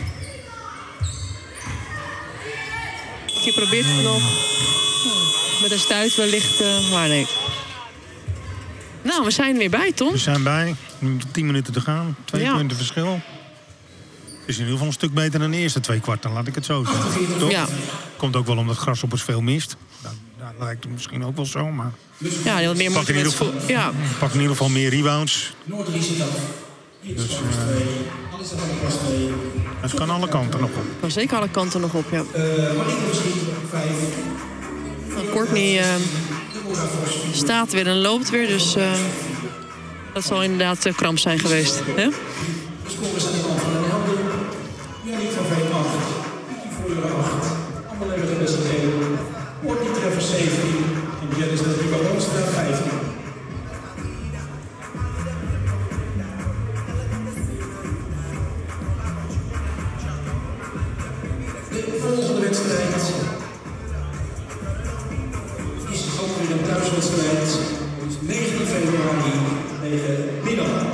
Je probeert het nog. Met een stuit wellicht, uh, maar nee. Nou, we zijn er weer bij, Tom. We zijn bij. Tien minuten te gaan. Twee ja. punten verschil. Het is in ieder geval een stuk beter dan de eerste twee kwarten, laat ik het zo zeggen. Toch? Ja. Komt ook wel omdat Grasshoppers veel mist. Dat, dat lijkt het misschien ook wel zo, maar... Ja, heel meer pak in, ieder geval, ja. pak in ieder geval meer rebounds. Dus, uh, het kan alle kanten nog op. Kan zeker alle kanten nog op, ja. Nou, Courtney uh, staat weer en loopt weer, dus uh, dat zal inderdaad uh, kramp zijn geweest. Hè? De scores zijn al van Den Helder. Jannie van Veen acht. Kiki Vloeijer acht. Amberleven de beste één. Courtney Treffer zeventien. En Janice de Riba Bonstra vijftien. De volgende wedstrijd is ook weer een thuiswedstrijd. Het is negentien februari tegen Middelland.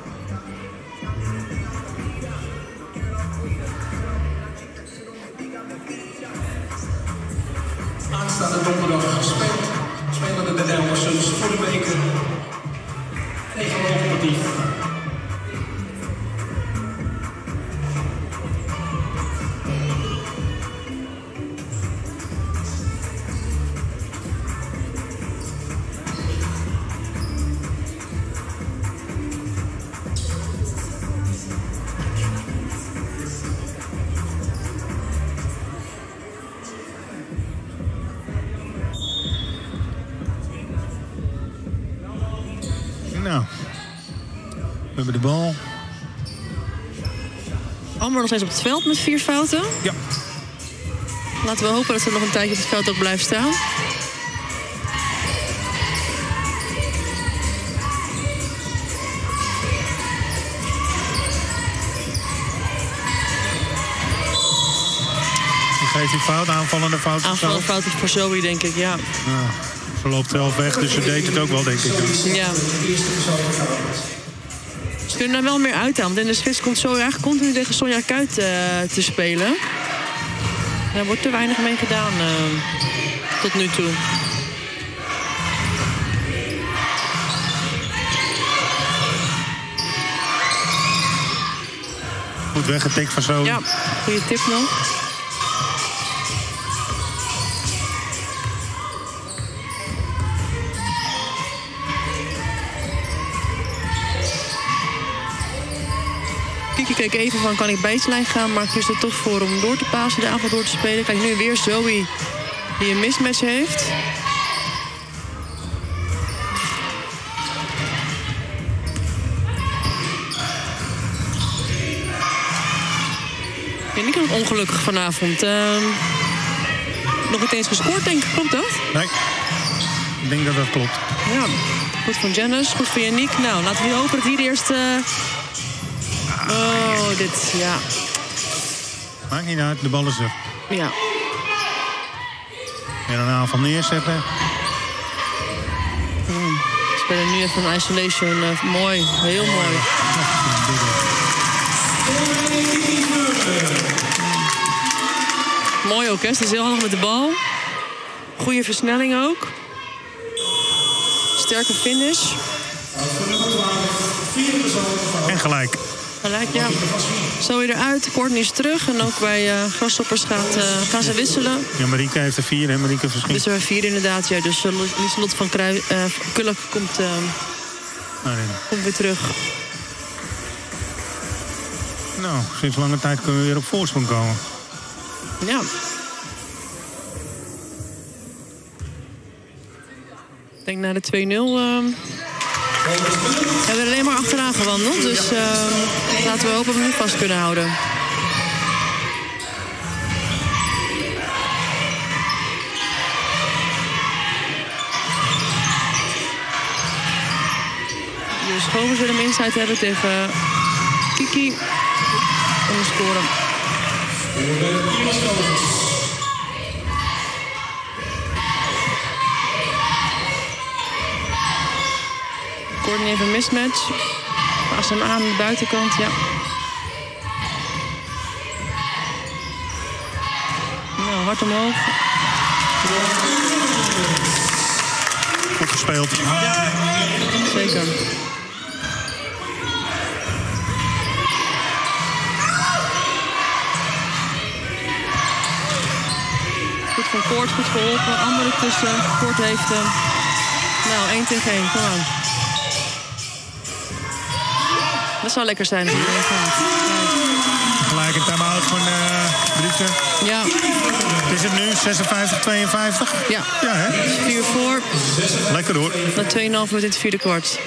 Aanstaande donderdag spelen de Den Helder Suns voor de beker tegen Lokomotief. Nou, we hebben de bal. Amber nog steeds op het veld met vier fouten. Ja. Laten we hopen dat ze nog een tijdje op het veld ook blijft staan. Die geeft die fout, aanvallende fout. Aanvallende fout voor Zoe, denk ik, ja. ja. Ze loopt zelf weg, dus ze deed het ook wel, denk ik. Ja. Ze kunnen er wel meer uithalen. Want in de Swiss komt zo eigenlijk continu tegen Sonja Kuit uh, te spelen. En daar wordt er weinig mee gedaan uh, tot nu toe. Goed weggetikt van zo. Ja, goede tip nog. Kiki keek even van, kan ik baseline gaan? Maar kiest er toch voor om door te pasen, de avond door te spelen. Kijk, nu weer Zoe die een mismatch heeft. Ik ben niet nog ongelukkig vanavond. Uh, nog niet eens gescoord, denk ik. Klopt dat? Nee, ik denk dat dat klopt. Ja, goed van Janice, goed van Yannick. Nou, laten we hopen dat hier eerst... Uh... Oh, dit, ja. Maakt niet uit, de bal is er. Ja. Weer een aanval neerzetten. Hmm. We spelen nu even een isolation. Uh, mooi, heel mooi. Mooi ook, hè? Ze is heel handig met de bal. Goede versnelling ook. Sterke finish. En gelijk. Gelijk, ja. Zo weer eruit. Courtney is terug. En ook bij uh, Grasshoppers gaat, uh, gaan ze wisselen. Ja, Marieke heeft er vier, hè? Marieke verschiet. Dus er zijn vier inderdaad, ja. Dus uh, Lieselot van Krui, uh, Kulk komt, uh, ah, nee. komt weer terug. Nou, sinds lange tijd kunnen we weer op voorsprong komen. Ja. Ik denk naar de twee nul... Uh... We hebben er alleen maar achteraan gewandeld. Dus uh, laten we hopen dat we nu vast kunnen houden. Dus Govers willen hem inside hebben tegen Kiki. Om te scoren. Courtney heeft een mismatch. Pas hem aan aan de buitenkant, ja. Nou, hard omhoog. Goed gespeeld. Ja, zeker. Goed van Koort, goed geholpen. Amber ertussen. Koort heeft hem. Nou, één tegen één. Kom aan. Dat zou lekker zijn als iedereen gaat. Gelijk een time-out van uh, Driessen. Ja. Is het nu zesenvijftig tweeënvijftig? Ja. Ja, hè? vier voor. Lekker hoor. Na twee komma vijf minuten in het vierde kwart.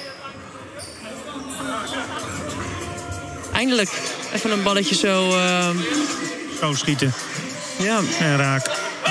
Eindelijk. Even een balletje zo... Uh... Zo schieten. Ja. En raak.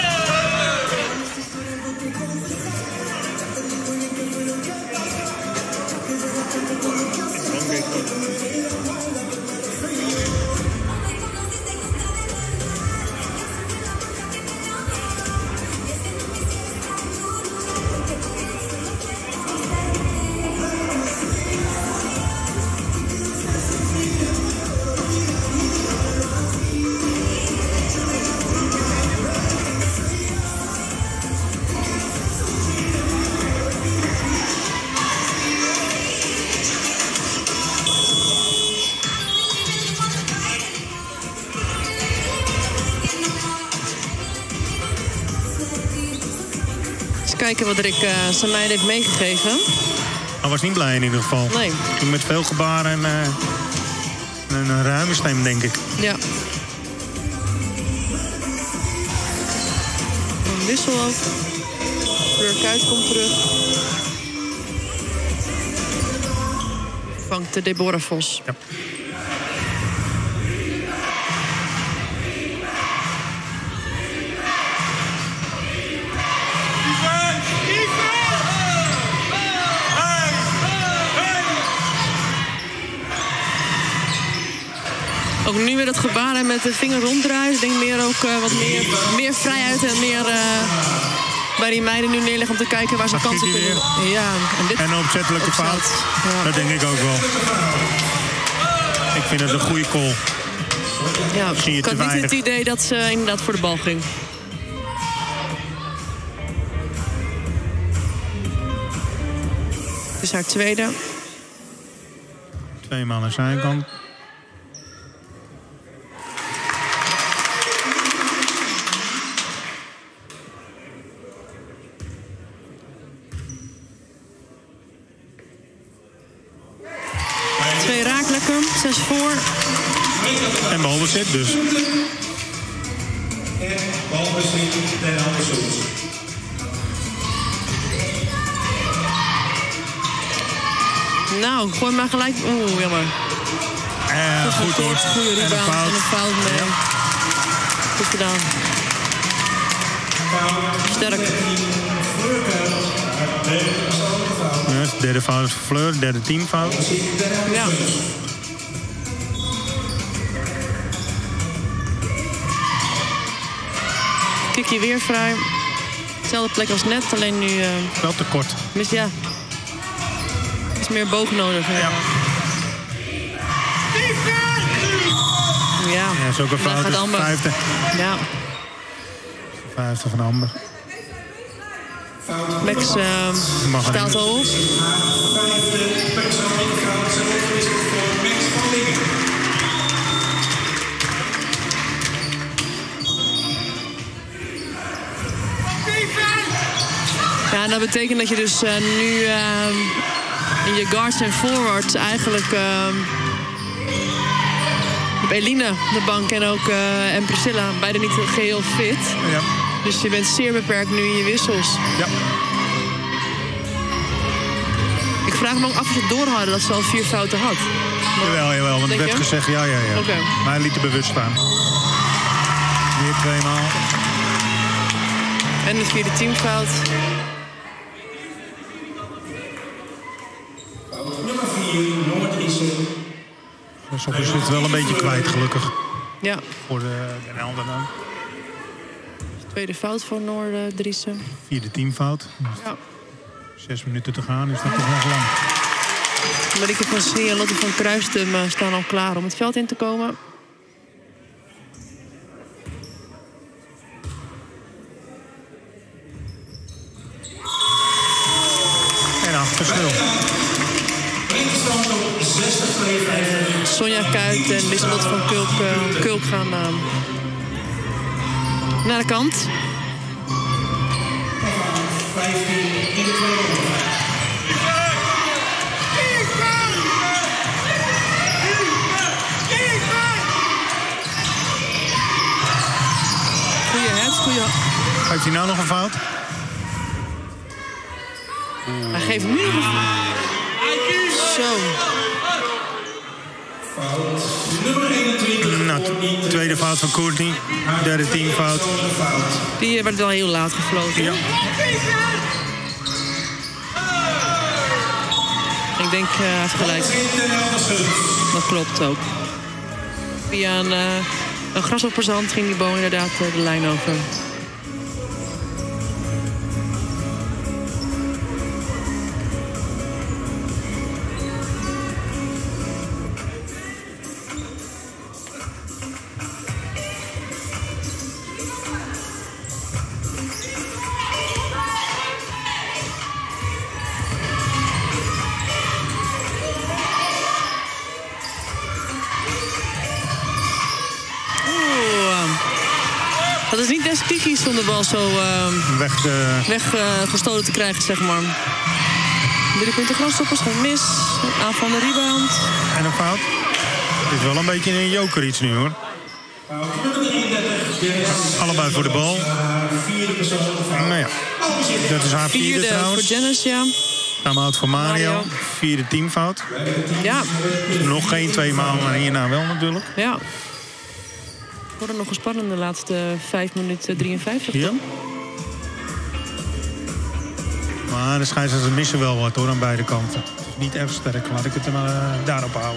Kijken wat Rick uh, zijn meiden heeft meegegeven. Hij was niet blij in ieder geval. Nee. Toen met veel gebaren en uh, een, een ruime stem, denk ik. Ja. Een wissel ook. Fleur Kuyt komt terug. Vangt de Deborah Vos. Ja. Ook nu weer dat gebaar en met de vinger ronddraaien. Ik denk meer ook uh, wat meer, meer vrijheid en meer uh, bij die meiden nu neerleggen om te kijken waar ze dat kansen kunnen. Ja, en, dit en een opzettelijke opzet. fout. Ja. Dat denk ik ook wel. Ik vind het een goede call. Ja, zie je ik te had niet weinig. het idee dat ze inderdaad voor de bal ging. Het is haar tweede. Twee man aan de zijkant. Twee raaklekker, zes voor. En balbezit dus. En balbezit Den Helder-Soens. Nou, gooi maar gelijk. Oeh, jammer. Uh, goed hoor. Goede En een rebound fout. en een fout mee. Ja. Goed gedaan. Sterk. Ja, derde fout voor Fleur, derde teamfout. Ja. Kikkie weer vrij. Hetzelfde plek als net, alleen nu... Uh, Wel te kort. mis, ja. Is meer boog nodig. Ja. Ja. Ja, Ja, is ook een daar fout. gaat Dus Amber. vijfde. Ja. Vijfde van Amber. Max uh, Mag er staat niet. al op. Ja, en dat betekent dat je dus uh, nu uh, in je guards en forwards eigenlijk... Uh, Eline de bank en ook uh, en Priscilla, beide niet geheel fit. Ja. Dus je bent zeer beperkt nu in je wissels. Ja. Ik vraag me ook af of ze het door hadden dat ze al vier fouten had. Maar, Jawel, jawel, want er denk werd je? gezegd ja, ja, ja. Oké. Maar hij liet er bewust staan. Weer tweemaal. En de vierde teamfout. Nummer vier, Noord-Iessen. Dus is het wel een beetje kwijt, gelukkig. Ja, Voor de Den Helder dan. tweede fout voor Noord Driessen. Vierde teamfout. Ja. Zes minuten te gaan, is dat toch nog lang. Marieke van Snee en Lotte van Kruistum uh, staan al klaar om het veld in te komen. En achterspel. Sonja Kuit en Lieselot van Kulk, uh, Kulk gaan uh, naar de kant. Goeie head, goeie... Heeft hij nou nog een fout? Hij geeft nu nog een fout. Zo. Fout nummer eenentwintig. Nou, tweede fout van Courtney. Derde teamfout. Die werd wel heel laat gefloten. Ja. Ik denk uh, gelijk. Dat klopt ook. Via een, uh, een grashopperzand ging die boom inderdaad uh, de lijn over. Dat is niet des Kiki's om de bal zo uh, weg, uh... weg uh, gestolen te krijgen, zeg maar. Drie punten grasstoppers, gewoon mis. Aanval de rebound. En een fout. Het is wel een beetje een joker iets nu, hoor. Allebei voor de bal. Nou ja, dat is haar vierde, vierde trouwens. voor Janice, ja. Time-out voor Mario. Mario. Vierde teamfout. Ja. Nog geen twee maal, maar hierna wel natuurlijk. Ja. Worden nog gespannen de laatste vijf minuten drieënvijftig. Ja. Maar de scheidsrechters missen wel wat hoor aan beide kanten. Niet erg sterk, laat ik het er maar uh, daarop houden.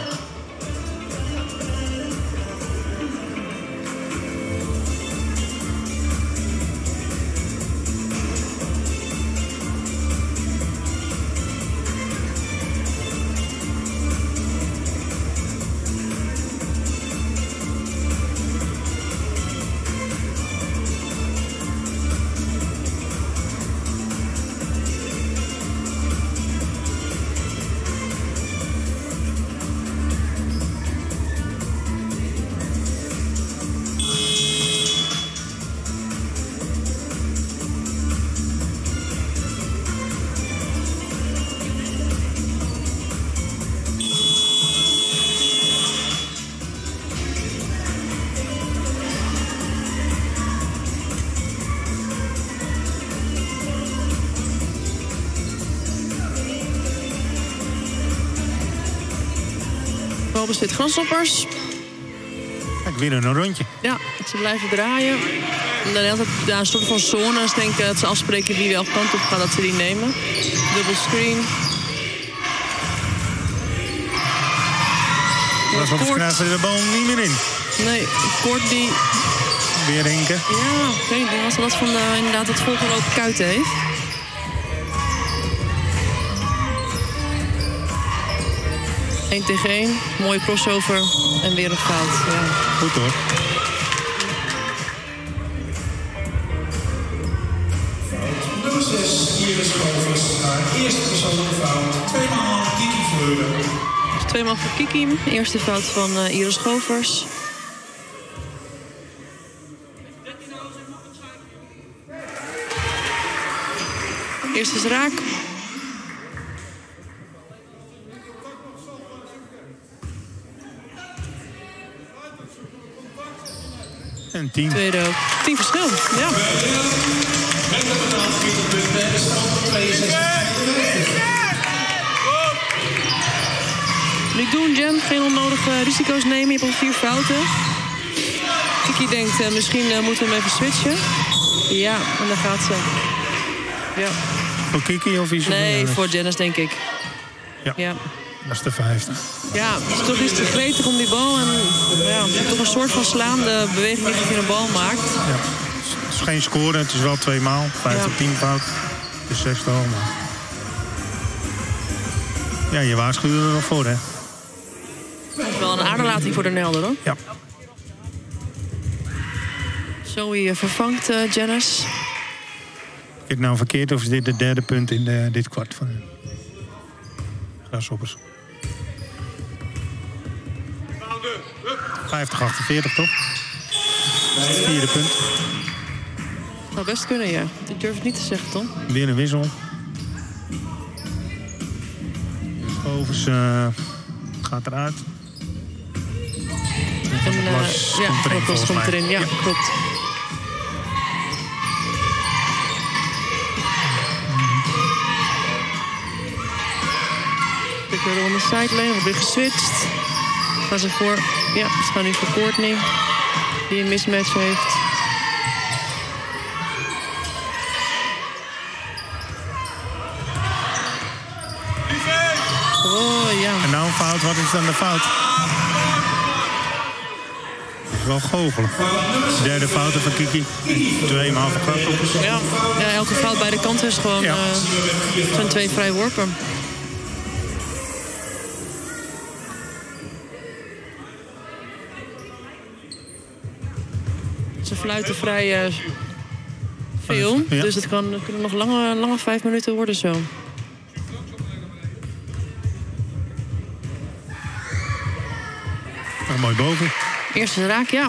Balbezit grashoppers. Ik win een rondje. Ja, ze blijven draaien. En dan altijd ja, een soort van zones. Ik denk dat ze afspreken wie welke kant op gaat, dat ze die nemen. Double screen. Grashoppers krijgen de bal niet meer in. Nee, Kort die... Weer Henke. Ja, ik weet niet als ze dat van de, inderdaad het volgelopen kuiten heeft. één tegen één, mooie crossover en weer een fout. Ja. Goed hoor. Fout nummer zes, Iris Govers. Haar eerste persoonlijke fout. Tweemaal Kiki Fleuren. Dus tweemaal voor Kiki. Eerste fout van uh, Iris Govers. Eerste is raak. En tien. Tweede ook. Tien verschil, ja. Niet doen, Jem. Geen onnodige risico's nemen. Je hebt al vier fouten. Kiki denkt, uh, misschien uh, moeten we hem even switchen. Ja, en dan gaat ze. Ja. Voor Kiki of iets? Nee, voor Janice, denk ik. Ja. Ja. Dat is de vijfde. Ja, het is toch iets te gretig om die bal. En ja, toch een soort van slaande beweging die je een bal maakt. Ja. Het is geen score, het is wel twee maal. Vijf Ja. op tien fout. Het is zes wel, maar... Ja, je waarschuwde er nog voor, hè? Dat is wel een aderlating voor de Nelder, hoor. Ja. Zoe vervangt uh, Janice. Is dit nou verkeerd of is dit de derde punt in de, dit kwart van de Grasshoppers? vijftig achtenveertig, toch? Dat is het vierde punt. Zou best kunnen, ja. Ik durf het niet te zeggen, Tom. Weer een wissel. Overs uh, gaat eruit. En, uh, ja, komt erin, Glas komt erin. Ja, ja, klopt. Ik wil on de sidelane, wordt weer geswitcht. Gaan ze voor, ja, ze gaan nu voor Courtney, die een mismatch heeft. Oh, ja. En nou een fout, wat is dan de fout? Dat is wel goochelig. Derde fout van Kiki. Tweemaal van Grasshoppers. Ja, ja, elke fout bij de kant is gewoon ja. uh, zijn twee vrij worpen. Ze fluiten vrij uh, veel, ja. Dus het kan, kunnen nog lange, lange vijf minuten worden zo. Oh, mooi boven. Eerste raak, ja.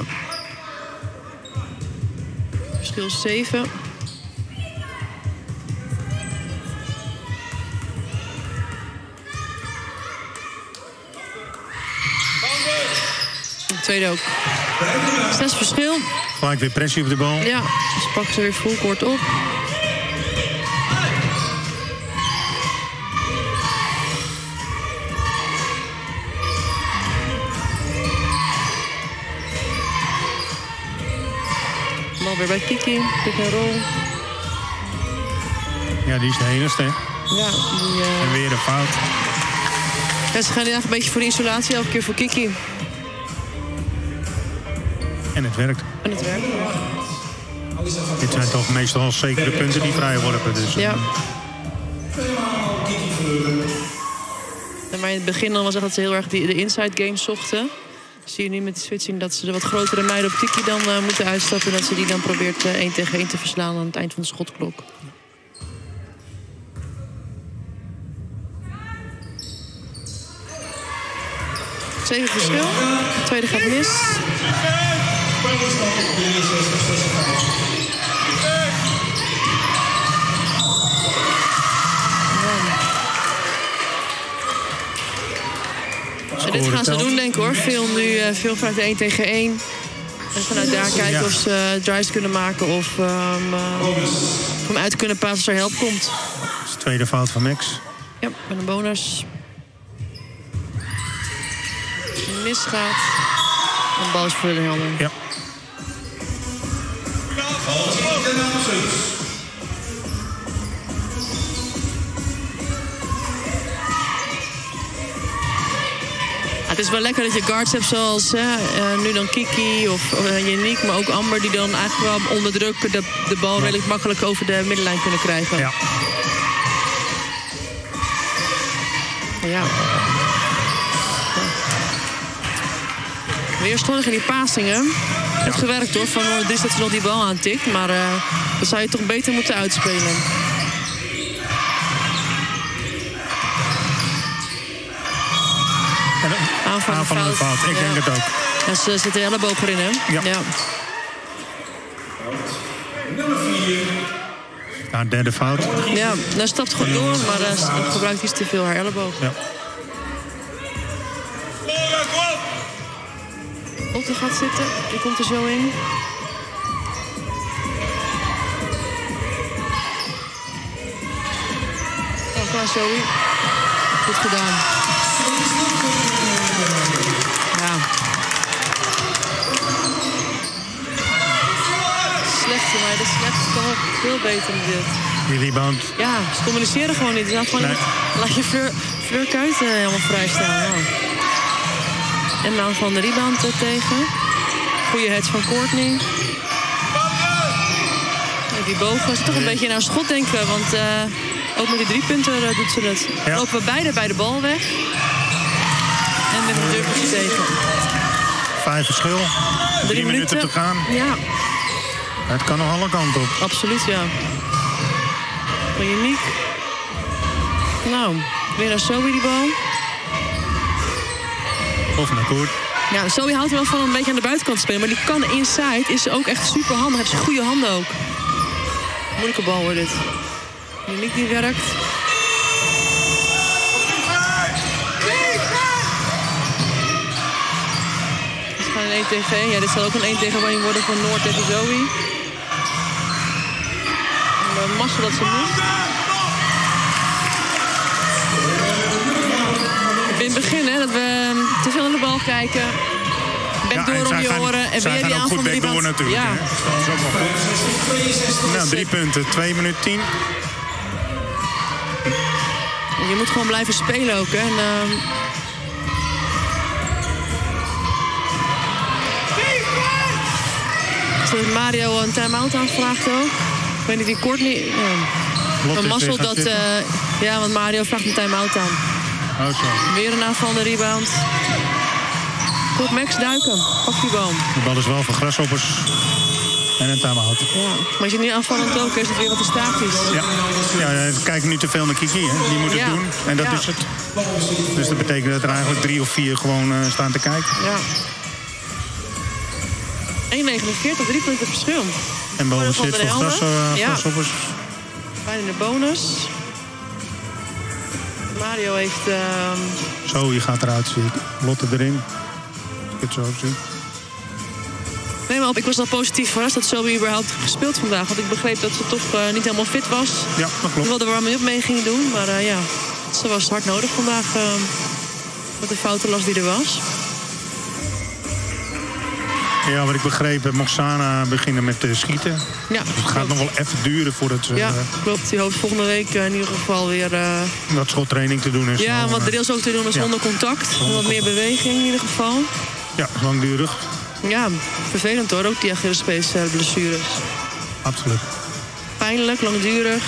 Verschil zeven. De tweede ook. Zes verschil. Gelijk weer pressie op de bal. Ja, dus pakken ze weer fullcourt op. Bal weer bij Kiki, pick and roll. Ja, die is de enigste, hè? Ja, die, uh... en weer een fout. Ja, ze gaan inderdaad een beetje voor de isolatie, elke keer voor Kiki. En het werkt. En het werkt, ja. Dit zijn toch meestal zekere punten die vrij worpen. Dus, ja. Uh... Maar in het begin dan was het dat ze heel erg de, de inside games zochten. Zie je nu met de switching dat ze de wat grotere meiden op Kiki dan uh, moeten uitstappen. En dat ze die dan probeert uh, één tegen één te verslaan aan het eind van de schotklok. Zeven verschil. De tweede gaat mis. En dit gaan ze doen, denk ik, hoor. Veel nu, uh, veel vanuit de één tegen één. En vanuit daar kijken ja. of ze uh, drives kunnen maken of um, uh, hem uit kunnen passen als er help komt. Dat is de tweede fout van Max. Ja, met een bonus. Misgaat. En bal is voor de helder. Ja. Het is wel lekker dat je guards hebt zoals hè, uh, nu dan Kiki of uh, Yannick, maar ook Amber die dan eigenlijk wel onder druk de, de bal redelijk makkelijk over de middenlijn kunnen krijgen. Ja. Ja. Weerstandig in die passingen. Goed ja. gewerkt hoor, van Noordis dat ze nog die bal aantikt. Maar uh, dat zou je toch beter moeten uitspelen. Aanvallen van de fout, ik ja. denk het ook. En ze zit de elleboog erin, hè? Ja. ja. Ja, derde fout. Ja, dat stapt goed door, maar uh, gebruikt iets te veel haar elleboog. Ja. Otte gaat zitten, die komt er zo in. Oh, klaar, Zoe. Goed gedaan. Ja. Slechte, maar de slechte kan ook veel beter dan dit. Die rebound. Ja, ze communiceren gewoon niet. Dus gewoon nee. Laat je Fleur, Fleur Kuit uh, helemaal vrij staan. Nou. En dan van de rebound uh, tegen. Goeie hedge van Courtney. Ja, die bogen is toch een beetje naar schot denken. Want uh, Ook met die drie punten uh, doet ze het. Ja. Lopen we beide bij de bal weg. En met een dubbeltje tegen. Vijf verschil. Drie, Drie minuten. minuten te gaan. Ja. Het kan nog alle kanten op. Absoluut, ja. Van Uniek. Nou, weer naar Zoe die bal. Of naar Koert. Ja, Zoe houdt er wel van om een beetje aan de buitenkant te spelen. Maar die kan inside, is ook echt super handig. Heeft ze goede handen ook. Moeilijke bal wordt dit. Uniek die werkt. Dit gaat een één tegen één. Ja, dit zal ook een één tegen één worden van Noord tegen Zoe. En uh, Massa dat ze moet. In het begin, hè, dat we te veel naar de bal kijken. Backdoor ja, om je gaan, oren. En weer die aanval van backdoor natuurlijk. Ja. Dat is ook wel goed. Nou, drie punten. twee minuten tien. Je moet gewoon blijven spelen ook. Hè. En, uh... Zodat Mario een time-out aanvraagt ook. Ik weet niet wie Courtney... Ja. Van Mazzel dat... Uh... Ja, want Mario vraagt een time-out aan. Oh, zo. Weer een aanvallende rebound. Komt Max duiken. Pak die bal. De bal is wel voor Grasshoppers. En een time-out. Ja. Maar als je nu aanvallend ook is het weer wat te statisch. Ja, ja, we kijken nu te veel naar Kiki. Hè. Die moet het ja. doen. En dat ja. is het. Dus dat betekent dat er eigenlijk drie of vier gewoon uh, staan te kijken. Ja. één negenenveertig, drie punten verschil. En boven zit voor gras, uh, ja. Grasshoppers. Bijna in de bonus. Mario heeft... Uh... Zo, je gaat eruit, zie ik. Lotte erin. Als ik het zo zie. Nee, maar ik was al positief verrast dat Zoe überhaupt gespeeld vandaag. Want ik begreep dat ze toch uh, niet helemaal fit was. Ja, dat klopt. Ik wilde er warming-up mee gingen doen. Maar uh, ja, ze was hard nodig vandaag. Uh, met de foutenlast die er was. Ja, wat ik begreep, heb Moxana beginnen met uh, schieten. Ja, dus het gaat nog wel even duren voordat ze... Ja, klopt. Die hoopt volgende week uh, in ieder geval weer... Uh... wat schottraining te doen is. Ja, wel, wat deels ook te doen is ja. zonder contact. Zonder wat meer beweging in ieder geval. Ja, langdurig. Ja, vervelend hoor, ook die Achillespees uh, blessures. Absoluut. Pijnlijk, langdurig.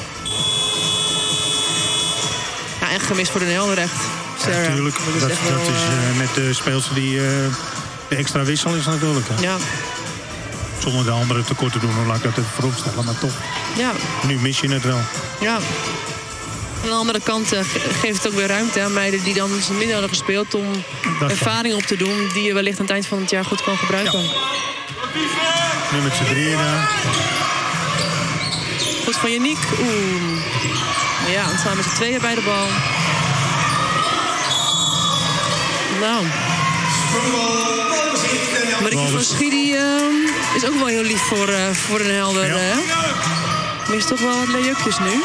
Ja, en gemist voor de Helderrecht. Ja, natuurlijk. Dat, dat, is, dat wel, is uh, net de speelster die... Uh, de extra wissel is natuurlijk. Hè. Ja. Zonder de andere tekort te doen, dan laat ik dat even voorop stellen, maar toch. Ja. Nu mis je het wel. Ja. Aan de andere kant uh, geeft het ook weer ruimte aan meiden die dan minder hadden gespeeld om ervaring op te doen die je wellicht aan het eind van het jaar goed kan gebruiken. Ja. Nu met z'n drieën daar. Goed van Uniek. Oeh. Ja, en staan met z'n tweeën bij de bal. Nou. Marieke van Schiedi uh, is ook wel heel lief voor, uh, voor een Helder. Ja. Hè? Mist toch wel wat leukjes nu.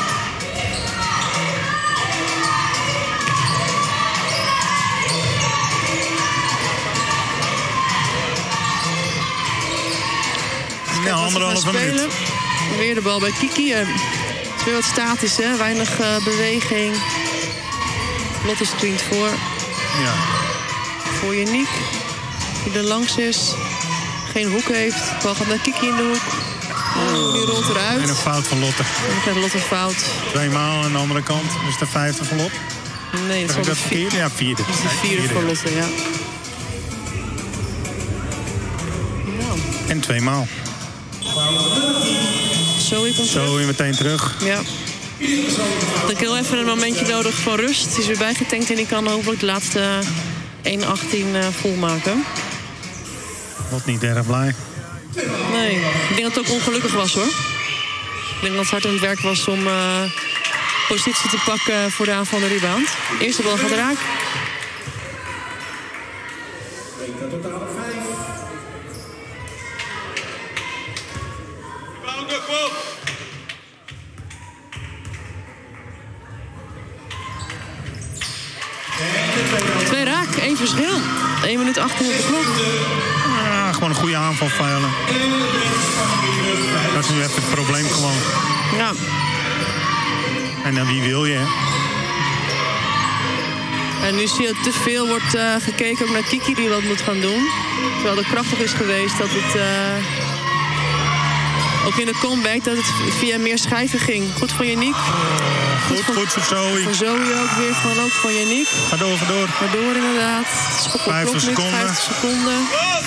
Ja, anderhalve minuut. Weer de bal bij Kiki. Uh, het is weer wat statisch, hè? Weinig uh, beweging. Lotte screent voor. Ja. Voor Uniek. Die er langs is. Geen hoek heeft. De bal gaat naar Kiki in de hoek. Oh, die rolt eruit. En een fout van Lotte. En dan krijgt Lotte een fout. Tweemaal aan de andere kant. Dus de vijfde van Lotte. Nee, het is dat vier. Ja, vierde. Het is de vierde, vierde voor Lotte, ja. Nou. En tweemaal. Zoe komt Zo weer meteen terug. Ja. Ik heb heel even een momentje nodig van rust. Die is weer bijgetankt en die kan hopelijk de laatste één achttien uh, volmaken. Wat niet erg blij. Nee, ik denk dat het ook ongelukkig was hoor. Ik denk dat het hard aan het werk was om uh, positie te pakken voor de aanval van de rebound. Eerste bal gaat raak. Twee raak, één verschil. één minuut achter op de klok. Ah, gewoon een goede aanval veilen. Dat is nu even het probleem gewoon. Ja. En dan wie wil je, hè? En nu zie je te veel wordt uh, gekeken ook naar Kiki die wat moet gaan doen. Terwijl het krachtig is geweest dat het uh, Ook in de comeback dat het via meer schijven ging. Goed van Yannick. Uh, goed, goed, goed voor Zoe. Van Zoe ook weer, van ook van Yannick. Ga door, ga door. Ga door inderdaad. vijftig seconden. vijftig seconden.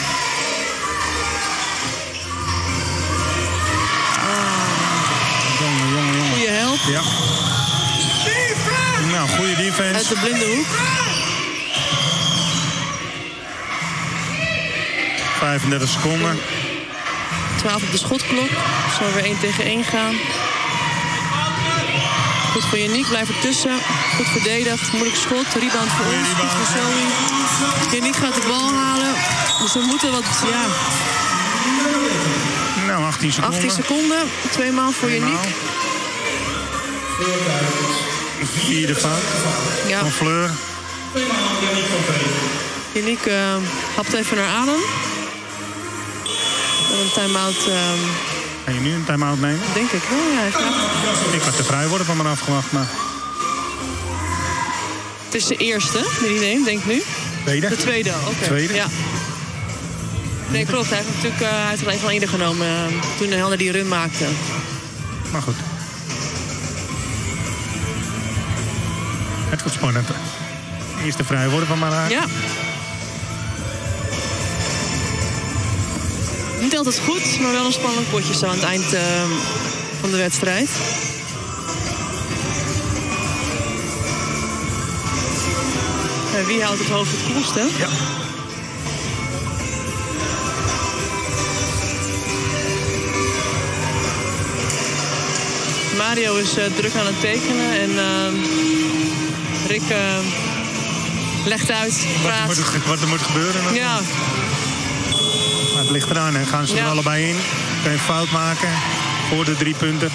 Jongen, jongen, jongen. Goeie help. Ja. Nou, goede defense. Uit de blinde hoek. vijfendertig seconden. twaalf op de schotklok. Zal weer één tegen één gaan. Goed voor Yannick, blijft ertussen. Goed verdedigd, moeilijk schot. Rebound voor ons, goed voor Zoe. Yannick gaat de bal halen. Dus we moeten wat, ja... Nou, achttien seconden. achttien seconden. Tweemaal voor Yannick. Vierde fout. Ja. Van Fleur. Yannick uh, hapt even naar adem. En een time-out... Um... Ga je nu een time-out nemen? Denk ik wel, ja. Hij gaat... Ik had de vrij worden van me afgewacht, maar... Het is de eerste die hij neemt, denk ik nu. Tweede? De tweede, oké. Okay. Tweede? Ja. Nee, klopt. Hij heeft natuurlijk uh, hij heeft er even van ieder genomen uh, toen de Helder die run maakte. Maar goed. Het wordt spannend. Eerste vrij worden van Mara. Ja. Niet altijd goed, maar wel een spannend potje zo aan het eind uh, van de wedstrijd. Uh, wie houdt het hoofd het koelste? Ja. Mario is uh, druk aan het tekenen en uh, Rick uh, legt uit, praat. Wat, wat, wat er moet gebeuren. Nog? Ja. Maar het ligt eraan, hè. Gaan ze ja. er allebei in. Kan je een fout maken voor de drie punten.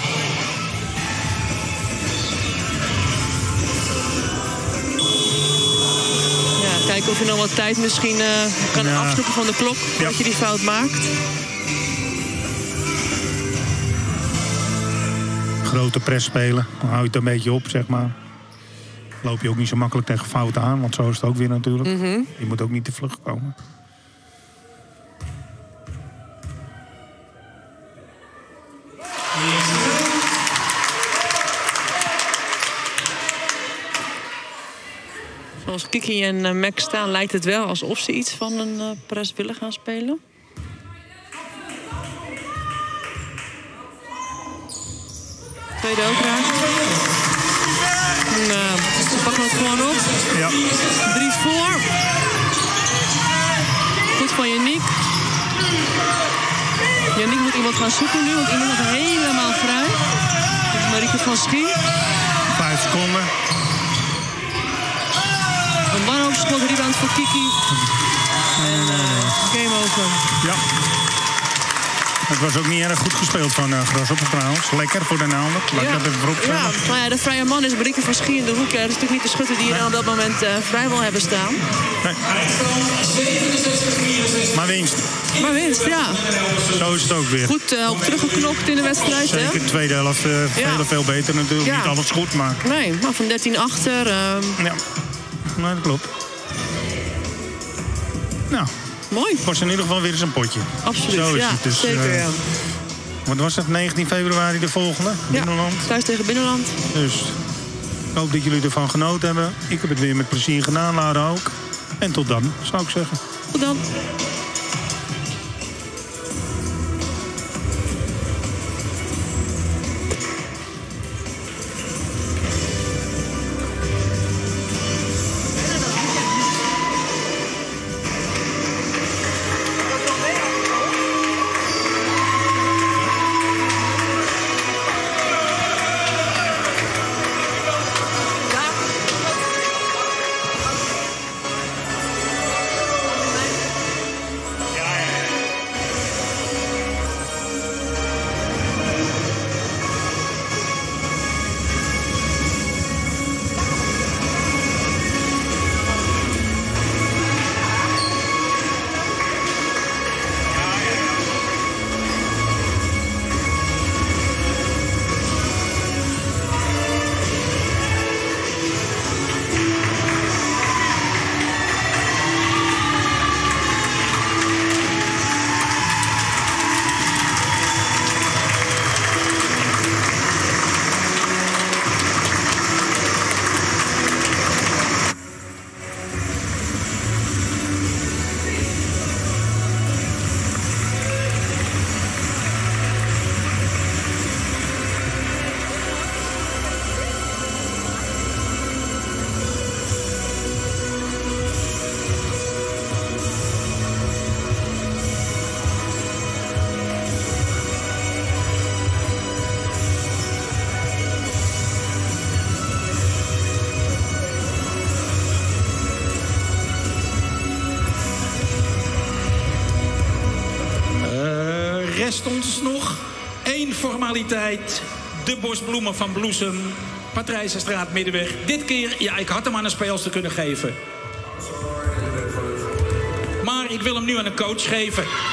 Ja, kijken of je nog wat tijd misschien uh, kan ja. afsnoepen van de klok voordat ja. je die fout maakt. Grote press spelen, dan hou je het een beetje op, zeg maar. Loop je ook niet zo makkelijk tegen fouten aan, want zo is het ook weer natuurlijk. Mm-hmm. Je moet ook niet te vlug komen. Zoals Kiki en uh, Mac staan, lijkt het wel alsof ze iets van een uh, press willen gaan spelen. Tweede ook raakt. En, uh, ze pakken het gewoon op. Ja. Drie voor. Goed van Yannick. Yannick moet iemand gaan zoeken nu, want iemand is helemaal vrij. Dat is Marieke van Schie. Vijf seconden. Een wanhoopsschot, rebound voor Kiki. En uh, game over. Ja. Het was ook niet erg goed gespeeld van uh, Grasshopper trouwens. Lekker voor de Nederlander. Laat ik ja. dat even voorop ja. Nou ja, de vrije man is Marieke van Schie in de hoek. Dat is natuurlijk niet de schutter die je nee. op dat moment uh, vrij wil hebben staan. Nee. Maar winst. Maar winst, ja. Zo is het ook weer. Goed uh, ook teruggeknokt in de wedstrijd. Zeker, hè? de tweede helft uh, ja. veel, veel beter natuurlijk. Ja. Niet alles goed, maar... Nee, maar van dertien achter. Uh... Ja, nee, dat klopt. Nou... Mooi. Het was in ieder geval weer eens een potje. Absoluut, Zo is ja, het. Dus, zeker, uh, ja. Wat was het, negentien februari de volgende? Ja, Binnenland. thuis tegen Binnenland. Dus ik hoop dat jullie ervan genoten hebben. Ik heb het weer met plezier gedaan, Lara ook. En tot dan, zou ik zeggen. Tot dan. rest ons nog één formaliteit. De bosbloemen van Bloesem. Patrijzenstraat, Middenweg. Dit keer, ja, ik had hem aan een speelster kunnen geven. Maar ik wil hem nu aan een coach geven.